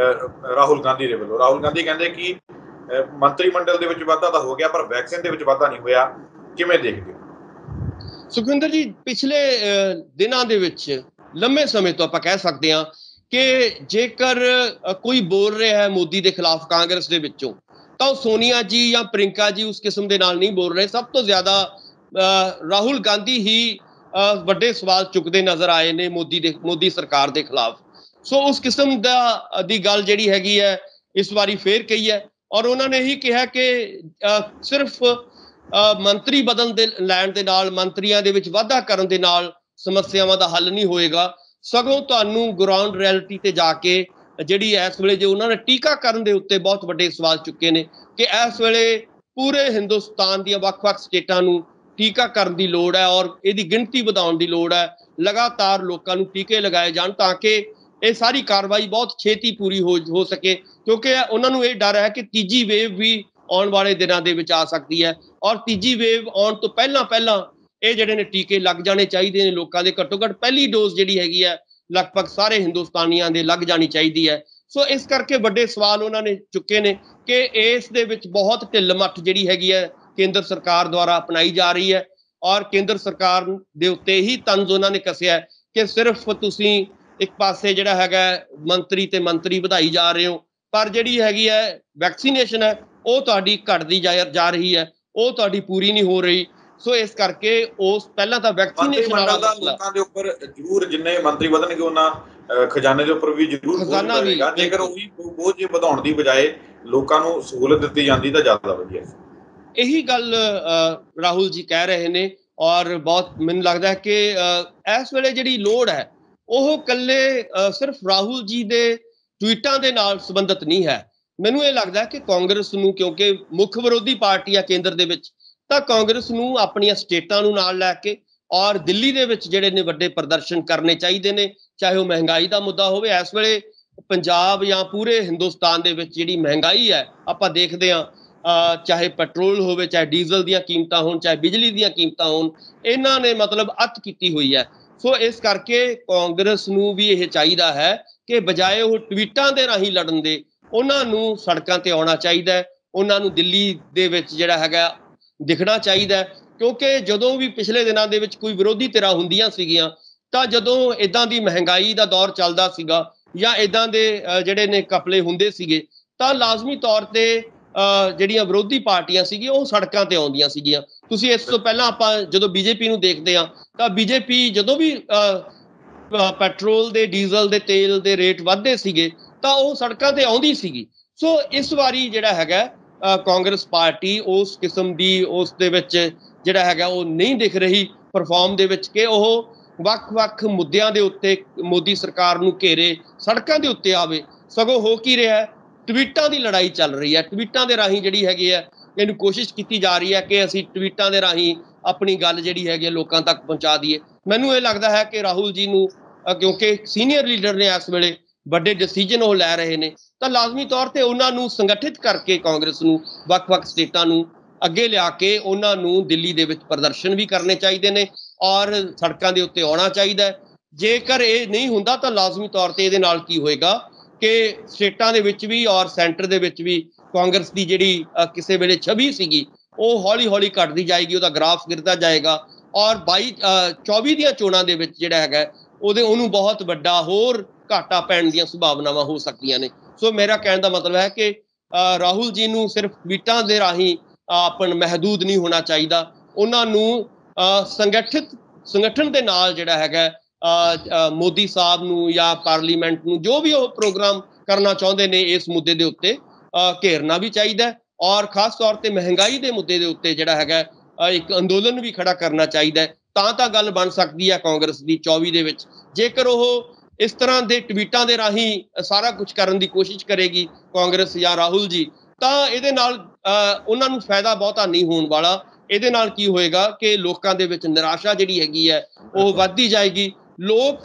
ਰਾਹੁਲ ਗਾਂਧੀ ਦੇ ਵੱਲੋਂ। ਰਾਹੁਲ ਗਾਂਧੀ ਕਹਿੰਦੇ ਕਿ ਮੰਤਰੀ ਮੰਡਲ ਦੇ ਵਿੱਚ ਵਾਧਾ ਤਾਂ ਹੋ ਗਿਆ, ਪਰ ਵੈਕਸੀਨ ਦੇ ਵਿੱਚ ਵਾਧਾ ਨਹੀਂ ਹੋਇਆ। ਕਿਵੇਂ ਦੇਖਦੇ ਹੋ ਸੁਖਿੰਦਰ ਜੀ? ਪਿਛਲੇ ਦਿਨਾਂ ਦੇ ਵਿੱਚ, ਲੰਮੇ ਸਮੇਂ ਤੋਂ ਆਪਾਂ ਕਹਿ ਸਕਦੇ ਹਾਂ ਕਿ ਜੇਕਰ ਕੋਈ ਬੋਲ ਰਿਹਾ ਹੈ ਮੋਦੀ ਦੇ ਖਿਲਾਫ ਕਾਂਗਰਸ ਦੇ ਵਿੱਚੋਂ, ਤਾਂ ਉਹ ਸੋਨੀਆ ਜੀ ਜਾਂ ਪ੍ਰਿੰਕਾ ਜੀ ਉਸ ਕਿਸਮ ਦੇ ਨਾਲ ਨਹੀਂ ਬੋਲ ਰਹੇ। ਸਭ ਤੋਂ ਜ਼ਿਆਦਾ ਰਾਹੁਲ ਗਾਂਧੀ ਹੀ ਵੱਡੇ ਸਵਾਲ ਚੁੱਕਦੇ ਨਜ਼ਰ ਆਏ ਨੇ ਮੋਦੀ ਦੇ ਮੋਦੀ ਸਰਕਾਰ ਦੇ ਖਿਲਾਫ। ਸੋ ਉਸ ਕਿਸਮ ਦਾ ਦੀ ਗੱਲ ਜਿਹੜੀ ਹੈਗੀ ਹੈ ਇਸ ਵਾਰੀ ਫੇਰ ਕਹੀ ਹੈ। ਔਰ ਉਹਨਾਂ ਨੇ ਇਹੀ ਕਿਹਾ ਕਿ ਸਿਰਫ ਮੰਤਰੀ ਬਦਲਣ ਦੇ ਲੈਣ ਦੇ ਨਾਲ, ਮੰਤਰੀਆਂ ਦੇ ਵਿੱਚ ਵਾਧਾ ਕਰਨ ਦੇ ਨਾਲ ਸਮੱਸਿਆਵਾਂ ਦਾ ਹੱਲ ਨਹੀਂ ਹੋਏਗਾ, ਸਗੋਂ ਤੁਹਾਨੂੰ ਗਰਾਊਂਡ ਰਿਐਲਿਟੀ ਤੇ ਜਾ ਕੇ ਜਿਹੜੀ ਇਸ ਵੇਲੇ ਜੋ ਉਹਨਾਂ ਨੇ ਟੀਕਾਕਰਨ ਦੇ ਉੱਤੇ ਬਹੁਤ ਵੱਡੇ ਸਵਾਲ ਚੁੱਕੇ ਨੇ ਕਿ ਇਸ ਵੇਲੇ ਪੂਰੇ ਹਿੰਦੁਸਤਾਨ ਦੀਆਂ ਵੱਖ-ਵੱਖ ਸਟੇਟਾਂ ਨੂੰ ਟੀਕਾਕਰਨ ਦੀ ਲੋੜ ਹੈ ਔਰ ਇਹਦੀ ਗਿਣਤੀ ਵਧਾਉਣ ਦੀ ਲੋੜ ਹੈ। ਲਗਾਤਾਰ ਲੋਕਾਂ ਨੂੰ ਟੀਕੇ ਲਗਾਏ ਜਾਣ ਤਾਂ ਕਿ ਇਹ ਸਾਰੀ ਕਾਰਵਾਈ ਬਹੁਤ ਛੇਤੀ ਪੂਰੀ ਹੋ ਹੋ ਸਕੇ, ਕਿਉਂਕਿ ਉਹਨਾਂ ਨੂੰ ਇਹ ਡਰ ਹੈ ਕਿ ਤੀਜੀ ਵੇਵ ਵੀ ਆਉਣ ਵਾਲੇ ਦਿਨਾਂ ਦੇ ਵਿੱਚ ਆ ਸਕਦੀ ਹੈ। ਔਰ ਤੀਜੀ ਵੇਵ ਆਉਣ ਤੋਂ ਪਹਿਲਾਂ ਪਹਿਲਾਂ ਇਹ ਜਿਹੜੇ ਨੇ ਟੀਕੇ ਲੱਗ ਜਾਣੇ ਚਾਹੀਦੇ ਨੇ ਲੋਕਾਂ ਦੇ। ਘੱਟੋ ਘੱਟ ਪਹਿਲੀ ਡੋਜ਼ ਜਿਹੜੀ ਹੈਗੀ ਹੈ ਲਗਭਗ ਸਾਰੇ ਹਿੰਦੁਸਤਾਨੀਆਂ ਦੇ ਲੱਗ ਜਾਣੀ ਚਾਹੀਦੀ ਹੈ। ਸੋ ਇਸ ਕਰਕੇ ਵੱਡੇ ਸਵਾਲ ਉਹਨਾਂ ਨੇ ਚੁੱਕੇ ਨੇ ਕਿ ਇਸ ਦੇ ਵਿੱਚ ਬਹੁਤ ਢਿੱਲ ਮੱਠ ਜਿਹੜੀ ਹੈਗੀ ਹੈ ਕੇਂਦਰ ਸਰਕਾਰ ਦੁਆਰਾ ਅਪਣਾਈ ਜਾ ਰਹੀ ਹੈ। ਔਰ ਕੇਂਦਰ ਸਰਕਾਰ ਦੇ ਉੱਤੇ ਹੀ ਤੰਜ਼ ਉਹਨਾਂ ਨੇ ਕੱਸਿਆ ਕਿ ਸਿਰਫ ਤੁਸੀਂ ਇੱਕ ਪਾਸੇ ਜਿਹੜਾ ਹੈਗਾ ਮੰਤਰੀ ਤੇ ਮੰਤਰੀ ਵਧਾਈ ਜਾ ਰਹੇ ਹੋ, ਪਰ ਜਿਹੜੀ ਹੈਗੀ ਹੈ ਵੈਕਸੀਨੇਸ਼ਨ ਹੈ ਉਹ ਤੁਹਾਡੀ ਘਟਦੀ ਜਾ ਰਹੀ ਹੈ, ਉਹ ਤੁਹਾਡੀ ਪੂਰੀ ਨਹੀਂ ਹੋ ਰਹੀ। ਸੋ ਇਸ ਕਰਕੇ ਉਸ ਪਹਿਲਾਂ ਤਾਂ ਵੈਕਸੀਨੇਸ਼ਨ ਵਾਲਾ ਦਾ ਲੋਕਾਂ ਦੇ ਉੱਪਰ ਜ਼ਰੂਰ, ਜਿੰਨੇ ਮੰਤਰੀ ਵਧਣਗੇ ਉਹਨਾਂ ਖਜ਼ਾਨੇ ਦੇ ਉੱਪਰ ਵੀ ਜ਼ਰੂਰ ਖਜ਼ਾਨਾ ਵਧੇਗਾ। ਜੇਕਰ ਉਹੀ ਬੋਝ ਵਧਾਉਣ ਦੀ ਬਜਾਏ ਲੋਕਾਂ ਨੂੰ ਸਹੂਲਤ ਦਿੱਤੀ ਜਾਂਦੀ ਤਾਂ ਜ਼ਿਆਦਾ ਵਧੀਆ। ਇਹੀ ਗੱਲ ਰਾਹੁਲ ਜੀ ਕਹਿ ਰਹੇ ਨੇ। ਔਰ ਬਹੁਤ ਮੈਨੂੰ ਲੱਗਦਾ ਕਿ ਇਸ ਵੇਲੇ ਜਿਹੜੀ ਲੋੜ ਹੈ ਉਹ ਇਕੱਲੇ ਸਿਰਫ ਰਾਹੁਲ ਜੀ ਦੇ ਟਵੀਟਾਂ ਦੇ ਨਾਲ ਸੰਬੰਧਿਤ ਨਹੀਂ ਹੈ। ਮੈਨੂੰ ਇਹ ਲੱਗਦਾ ਕਿ ਕਾਂਗਰਸ ਨੂੰ, ਕਿਉਂਕਿ ਮੁੱਖ ਵਿਰੋਧੀ ਪਾਰਟੀ ਆ ਕੇਂਦਰ ਦੇ ਵਿੱਚ, ਤਾਂ ਕਾਂਗਰਸ ਨੂੰ ਆਪਣੀਆਂ ਸਟੇਟਾਂ ਨੂੰ ਨਾਲ ਲੈ ਕੇ ਔਰ ਦਿੱਲੀ ਦੇ ਵਿੱਚ ਜਿਹੜੇ ਨੇ ਵੱਡੇ ਪ੍ਰਦਰਸ਼ਨ ਕਰਨੇ ਚਾਹੀਦੇ ਨੇ, ਚਾਹੇ ਉਹ ਮਹਿੰਗਾਈ ਦਾ ਮੁੱਦਾ ਹੋਵੇ। ਇਸ ਵੇਲੇ ਪੰਜਾਬ ਜਾਂ ਪੂਰੇ ਹਿੰਦੁਸਤਾਨ ਦੇ ਵਿੱਚ ਜਿਹੜੀ ਮਹਿੰਗਾਈ ਹੈ ਆਪਾਂ ਦੇਖਦੇ ਹਾਂ, ਚਾਹੇ ਪੈਟਰੋਲ ਹੋਵੇ, ਚਾਹੇ ਡੀਜ਼ਲ ਦੀਆਂ ਕੀਮਤਾਂ ਹੋਣ, ਚਾਹੇ ਬਿਜਲੀ ਦੀਆਂ ਕੀਮਤਾਂ ਹੋਣ, ਇਹਨਾਂ ਨੇ ਮਤਲਬ ਅੱਤ ਕੀਤੀ ਹੋਈ ਹੈ। ਸੋ ਇਸ ਕਰਕੇ ਕਾਂਗਰਸ ਨੂੰ ਵੀ ਇਹ ਚਾਹੀਦਾ ਹੈ ਕਿ ਬਜਾਏ ਉਹ ਟਵੀਟਾਂ ਦੇ ਰਾਹੀਂ ਲੜਨ ਦੇ, ਉਹਨਾਂ ਨੂੰ ਸੜਕਾਂ ਤੇ ਆਉਣਾ ਚਾਹੀਦਾ ਹੈ, ਉਹਨਾਂ ਨੂੰ ਦਿੱਲੀ ਦੇ ਵਿੱਚ ਜਿਹੜਾ ਹੈਗਾ ਦਿਖਣਾ ਚਾਹੀਦਾ। ਕਿਉਂਕਿ ਜਦੋਂ ਵੀ ਪਿਛਲੇ ਦਿਨਾਂ ਦੇ ਵਿੱਚ ਕੋਈ ਵਿਰੋਧੀ ਧਿਰਾਂ ਹੁੰਦੀਆਂ ਸੀਗੀਆਂ, ਤਾਂ ਜਦੋਂ ਇੱਦਾਂ ਦੀ ਮਹਿੰਗਾਈ ਦਾ ਦੌਰ ਚੱਲਦਾ ਸੀਗਾ ਜਾਂ ਇਦਾਂ ਦੇ ਜਿਹੜੇ ਨੇ ਕਪਲੇ ਹੁੰਦੇ ਸੀਗੇ ਤਾਂ ਲਾਜ਼ਮੀ ਤੌਰ ਤੇ ਜਿਹੜੀਆਂ ਵਿਰੋਧੀ ਪਾਰਟੀਆਂ ਸੀਗੀਆਂ ਉਹ ਸੜਕਾਂ ਤੇ ਆਉਂਦੀਆਂ ਸੀਗੀਆਂ। ਤੁਸੀਂ ਇਸ ਤੋਂ ਪਹਿਲਾਂ ਆਪਾਂ ਜਦੋਂ ਬੀਜੇਪੀ ਨੂੰ ਦੇਖਦੇ ਹਾਂ ਤਾਂ ਬੀਜੇਪੀ ਜਦੋਂ ਵੀ ਪੈਟਰੋਲ ਦੇ ਡੀਜ਼ਲ ਦੇ ਤੇਲ ਦੇ ਰੇਟ ਵੱਧਦੇ ਸੀਗੇ ਤਾਂ ਉਹ ਸੜਕਾਂ ਤੇ ਆਉਂਦੀ ਸੀਗੀ। ਸੋ ਇਸ ਵਾਰੀ ਜਿਹੜਾ ਹੈਗਾ ਕਾਂਗਰਸ ਪਾਰਟੀ ਉਸ ਕਿਸਮ ਦੀ ਉਸ ਦੇ ਵਿੱਚ ਜਿਹੜਾ ਹੈਗਾ ਉਹ ਨਹੀਂ ਦਿਖ ਰਹੀ ਪਰਫਾਰਮ ਦੇ ਵਿੱਚ ਕਿ ਉਹ ਵੱਖ-ਵੱਖ ਮੁੱਦਿਆਂ ਦੇ ਉੱਤੇ ਮੋਦੀ ਸਰਕਾਰ ਨੂੰ ਘੇਰੇ ਸੜਕਾਂ ਦੇ ਉੱਤੇ ਆਵੇ। ਸਗੋਂ ਹੋ ਕੀ ਰਿਹਾ, ਟਵੀਟਾਂ ਦੀ ਲੜਾਈ ਚੱਲ ਰਹੀ ਹੈ। ਟਵੀਟਾਂ ਦੇ ਰਾਹੀਂ ਜਿਹੜੀ ਹੈਗੀ ਹੈ ਇਹਨੂੰ ਕੋਸ਼ਿਸ਼ ਕੀਤੀ ਜਾ ਰਹੀ ਹੈ ਕਿ ਅਸੀਂ ਟਵੀਟਾਂ ਦੇ ਰਾਹੀਂ ਆਪਣੀ ਗੱਲ ਜਿਹੜੀ ਹੈਗੀ ਲੋਕਾਂ ਤੱਕ ਪਹੁੰਚਾ ਦਈਏ। ਮੈਨੂੰ ਇਹ ਲੱਗਦਾ ਹੈ ਕਿ ਰਾਹੁਲ ਜੀ ਨੂੰ ਕਿਉਂਕਿ ਸੀਨੀਅਰ ਲੀਡਰ ਨੇ ਇਸ ਵੇਲੇ ਵੱਡੇ ਡਿਸੀਜਨ ਉਹ ਲੈ ਰਹੇ ਨੇ ਤਾਂ ਲਾਜ਼ਮੀ ਤੌਰ ਤੇ ਉਹਨਾਂ ਨੂੰ ਸੰਗਠਿਤ ਕਰਕੇ ਕਾਂਗਰਸ ਨੂੰ ਵੱਖ-ਵੱਖ ਸਟੇਟਾਂ ਨੂੰ ਅੱਗੇ ਲਿਆ ਕੇ ਉਹਨਾਂ ਨੂੰ ਦਿੱਲੀ ਦੇ ਵਿੱਚ ਪ੍ਰਦਰਸ਼ਨ ਵੀ ਕਰਨੇ ਚਾਹੀਦੇ ਨੇ ਔਰ ਸੜਕਾਂ ਦੇ ਉੱਤੇ ਆਉਣਾ ਚਾਹੀਦਾ ਹੈ। ਜੇਕਰ ਇਹ ਨਹੀਂ ਹੁੰਦਾ ਤਾਂ ਲਾਜ਼ਮੀ ਤੌਰ ਤੇ ਇਹਦੇ ਨਾਲ ਕੀ ਹੋਏਗਾ ਕਿ ਸਟੇਟਾਂ ਦੇ ਵਿੱਚ ਵੀ ਔਰ ਸੈਂਟਰ ਦੇ ਵਿੱਚ ਵੀ ਕਾਂਗਰਸ ਦੀ ਜਿਹੜੀ ਕਿਸੇ ਵੇਲੇ ਛਵੀ ਸੀਗੀ ਉਹ ਹੌਲੀ ਹੌਲੀ ਘਟਦੀ ਜਾਏਗੀ, ਉਹਦਾ ਗ੍ਰਾਫ ਗਿਰਦਾ ਜਾਏਗਾ ਔਰ ਬਾਈ ਚੌਵੀ ਦੀਆਂ ਚੋਣਾਂ ਦੇ ਵਿੱਚ ਜਿਹੜਾ ਹੈਗਾ ਉਹਦੇ ਉਹਨੂੰ ਬਹੁਤ ਵੱਡਾ ਹੋਰ ਘਾਟਾ ਪੈਣ ਦੀਆਂ ਸੰਭਾਵਨਾਵਾਂ ਹੋ ਸਕਦੀਆਂ ਨੇ। ਸੋ ਮੇਰਾ ਕਹਿਣ ਦਾ ਮਤਲਬ ਹੈ ਕਿ ਰਾਹੁਲ ਜੀ ਨੂੰ ਸਿਰਫ ਟਵੀਟਾਂ ਦੇ ਰਾਹੀਂ ਆਪਣ ਮਹਿਦੂਦ ਨਹੀਂ ਹੋਣਾ ਚਾਹੀਦਾ, ਉਹਨਾਂ ਨੂੰ ਸੰਗਠਿਤ ਸੰਗਠਨ ਦੇ ਨਾਲ ਜਿਹੜਾ ਹੈਗਾ ਮੋਦੀ ਸਾਹਿਬ ਨੂੰ ਜਾਂ ਪਾਰਲੀਮੈਂਟ ਨੂੰ ਜੋ ਵੀ ਉਹ ਪ੍ਰੋਗਰਾਮ ਕਰਨਾ ਚਾਹੁੰਦੇ ਨੇ ਇਸ ਮੁੱਦੇ ਦੇ ਉੱਤੇ ਘੇਰਨਾ ਵੀ ਚਾਹੀਦਾ ਔਰ ਖਾਸ ਤੌਰ ਤੇ ਮਹਿੰਗਾਈ ਦੇ ਮੁੱਦੇ ਦੇ ਉੱਤੇ ਜਿਹੜਾ ਹੈਗਾ ਇੱਕ ਅੰਦੋਲਨ ਵੀ ਖੜਾ ਕਰਨਾ ਚਾਹੀਦਾ ਤਾਂ ਤਾਂ ਗੱਲ ਬਣ ਸਕਦੀ ਹੈ ਕਾਂਗਰਸ ਦੀ ਚੌਵੀ ਦੇ ਵਿੱਚ। ਜੇਕਰ ਉਹ ਇਸ ਤਰ੍ਹਾਂ ਦੇ ਟਵੀਟਾਂ ਦੇ ਰਾਹੀਂ ਸਾਰਾ ਕੁਝ ਕਰਨ ਦੀ ਕੋਸ਼ਿਸ਼ ਕਰੇਗੀ ਕਾਂਗਰਸ ਜਾਂ ਰਾਹੁਲ ਜੀ ਤਾਂ ਇਹਦੇ ਨਾਲ ਉਹਨਾਂ ਨੂੰ ਫਾਇਦਾ ਬਹੁਤਾ ਨਹੀਂ ਹੋਣ ਵਾਲਾ। ਇਹਦੇ ਨਾਲ ਕੀ ਹੋਏਗਾ ਕਿ ਲੋਕਾਂ ਦੇ ਵਿੱਚ ਨਿਰਾਸ਼ਾ ਜਿਹੜੀ ਹੈਗੀ ਹੈ ਉਹ ਵੱਧਦੀ ਜਾਏਗੀ। ਲੋਕ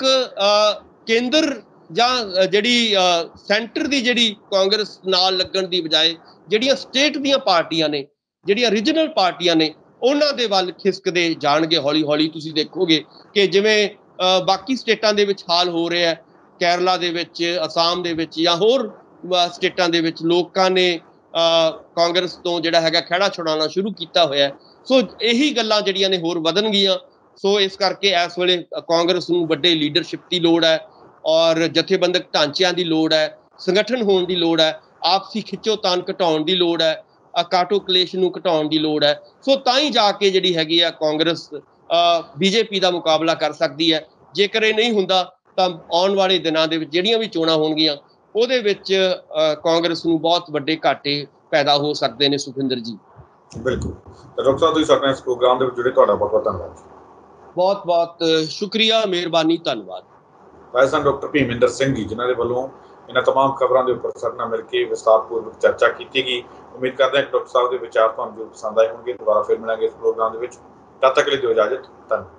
ਕੇਂਦਰ ਜਾਂ ਜਿਹੜੀ ਸੈਂਟਰ ਦੀ ਜਿਹੜੀ ਕਾਂਗਰਸ ਨਾਲ ਲੱਗਣ ਦੀ ਬਜਾਏ ਜਿਹੜੀਆਂ ਸਟੇਟ ਦੀਆਂ ਪਾਰਟੀਆਂ ਨੇ, ਜਿਹੜੀਆਂ ਰੀਜਨਲ ਪਾਰਟੀਆਂ ਨੇ, ਉਹਨਾਂ ਦੇ ਵੱਲ ਖਿਸਕਦੇ ਜਾਣਗੇ ਹੌਲੀ ਹੌਲੀ। ਤੁਸੀਂ ਦੇਖੋਗੇ ਕਿ ਜਿਵੇਂ ਬਾਕੀ ਸਟੇਟਾਂ ਦੇ ਵਿੱਚ ਹਾਲ ਹੋ ਰਿਹਾ, ਕੇਰਲਾ ਦੇ ਵਿੱਚ, ਅਸਾਮ ਦੇ ਵਿੱਚ ਜਾਂ ਹੋਰ ਸਟੇਟਾਂ ਦੇ ਵਿੱਚ ਲੋਕਾਂ ਨੇ ਕਾਂਗਰਸ ਤੋਂ ਜਿਹੜਾ ਹੈਗਾ ਖਹਿੜਾ ਛੁਡਾਉਣਾ ਸ਼ੁਰੂ ਕੀਤਾ ਹੋਇਆ। ਸੋ ਇਹੀ ਗੱਲਾਂ ਜਿਹੜੀਆਂ ਨੇ ਹੋਰ ਵਧਣਗੀਆਂ। ਸੋ ਇਸ ਕਰਕੇ ਇਸ ਵੇਲੇ ਕਾਂਗਰਸ ਨੂੰ ਵੱਡੇ ਲੀਡਰਸ਼ਿਪ ਦੀ ਲੋੜ ਹੈ ਔਰ ਜਥੇਬੰਦਕ ਢਾਂਚਿਆਂ ਦੀ ਲੋੜ ਹੈ, ਸੰਗਠਨ ਹੋਣ ਦੀ ਲੋੜ ਹੈ, ਆਪਸੀ ਖਿੱਚੋਤਾਣ ਘਟਾਉਣ ਦੀ ਲੋੜ ਹੈ, ਕਾਟੋ ਕਲੇਸ਼ ਨੂੰ ਘਟਾਉਣ ਦੀ ਲੋੜ ਹੈ। ਸੋ ਤਾਂ ਹੀ ਜਾ ਕੇ ਜਿਹੜੀ ਹੈਗੀ ਆ ਕਾਂਗਰਸ ਬੀਜੇਪੀ ਦਾ ਮੁਕਾਬਲਾ ਕਰ ਸਕਦੀ ਹੈ। ਜੇਕਰ ਇਹ ਨਹੀਂ ਹੁੰਦਾ ਤਾਂ ਆਉਣ ਵਾਲੇ ਦਿਨਾਂ ਦੇ ਵਿੱਚ ਜਿਹੜੀਆਂ ਵੀ ਚੋਣਾਂ ਹੋਣਗੀਆਂ ਉਹਦੇ ਵਿੱਚ ਕਾਂਗਰਸ ਨੂੰ ਬਹੁਤ ਵੱਡੇ ਘਾਟੇ ਪੈਦਾ ਹੋ ਸਕਦੇ ਨੇ। ਸੁਖਿੰਦਰ ਜੀ ਬਿਲਕੁਲ। ਡਾਕਟਰ ਸਾਹਿਬ ਤੁਸੀਂ ਸਾਡੇ ਇਸ ਪ੍ਰੋਗਰਾਮ ਦੇ ਵਿੱਚ ਜੁੜੇ, ਤੁਹਾਡਾ ਬਹੁਤ ਬਹੁਤ ਧੰਨਵਾਦ। ਬਹੁਤ ਬਹੁਤ ਸ਼ੁਕਰੀਆ, ਮਿਹਰਬਾਨੀ, ਧੰਨਵਾਦ। ਰਾਜਸਥਾਨ ਡਾਕਟਰ ਭੀਮਿੰਦਰ ਸਿੰਘ ਜੀ ਜਿਨ੍ਹਾਂ ਦੇ ਵੱਲੋਂ ਇਹਨਾਂ ਤਮਾਮ ਖਬਰਾਂ ਦੇ ਉੱਪਰ ਸਾਡੇ ਨਾਲ ਮਿਲ ਕੇ ਵਿਸਤਾਰਪੂਰਵਕ ਚਰਚਾ ਕੀਤੀ ਗਈ। ਉਮੀਦ ਕਰਦੇ ਹਾਂ ਕਿ ਡਾਕਟਰ ਸਾਹਿਬ ਦੇ ਵਿਚਾਰ ਤੁਹਾਨੂੰ ਜੋ ਪਸੰਦ ਆਏ ਹੋਣਗੇ। ਦੁਬਾਰਾ ਫਿਰ ਮਿਲਾਂਗੇ ਇਸ ਪ੍ਰੋਗਰਾਮ ਦੇ ਵਿੱਚ। ਤਦ ਤੱਕ ਲਈ ਦਿਓ ਇਜਾਜ਼ਤ। ਧੰਨਵਾਦ।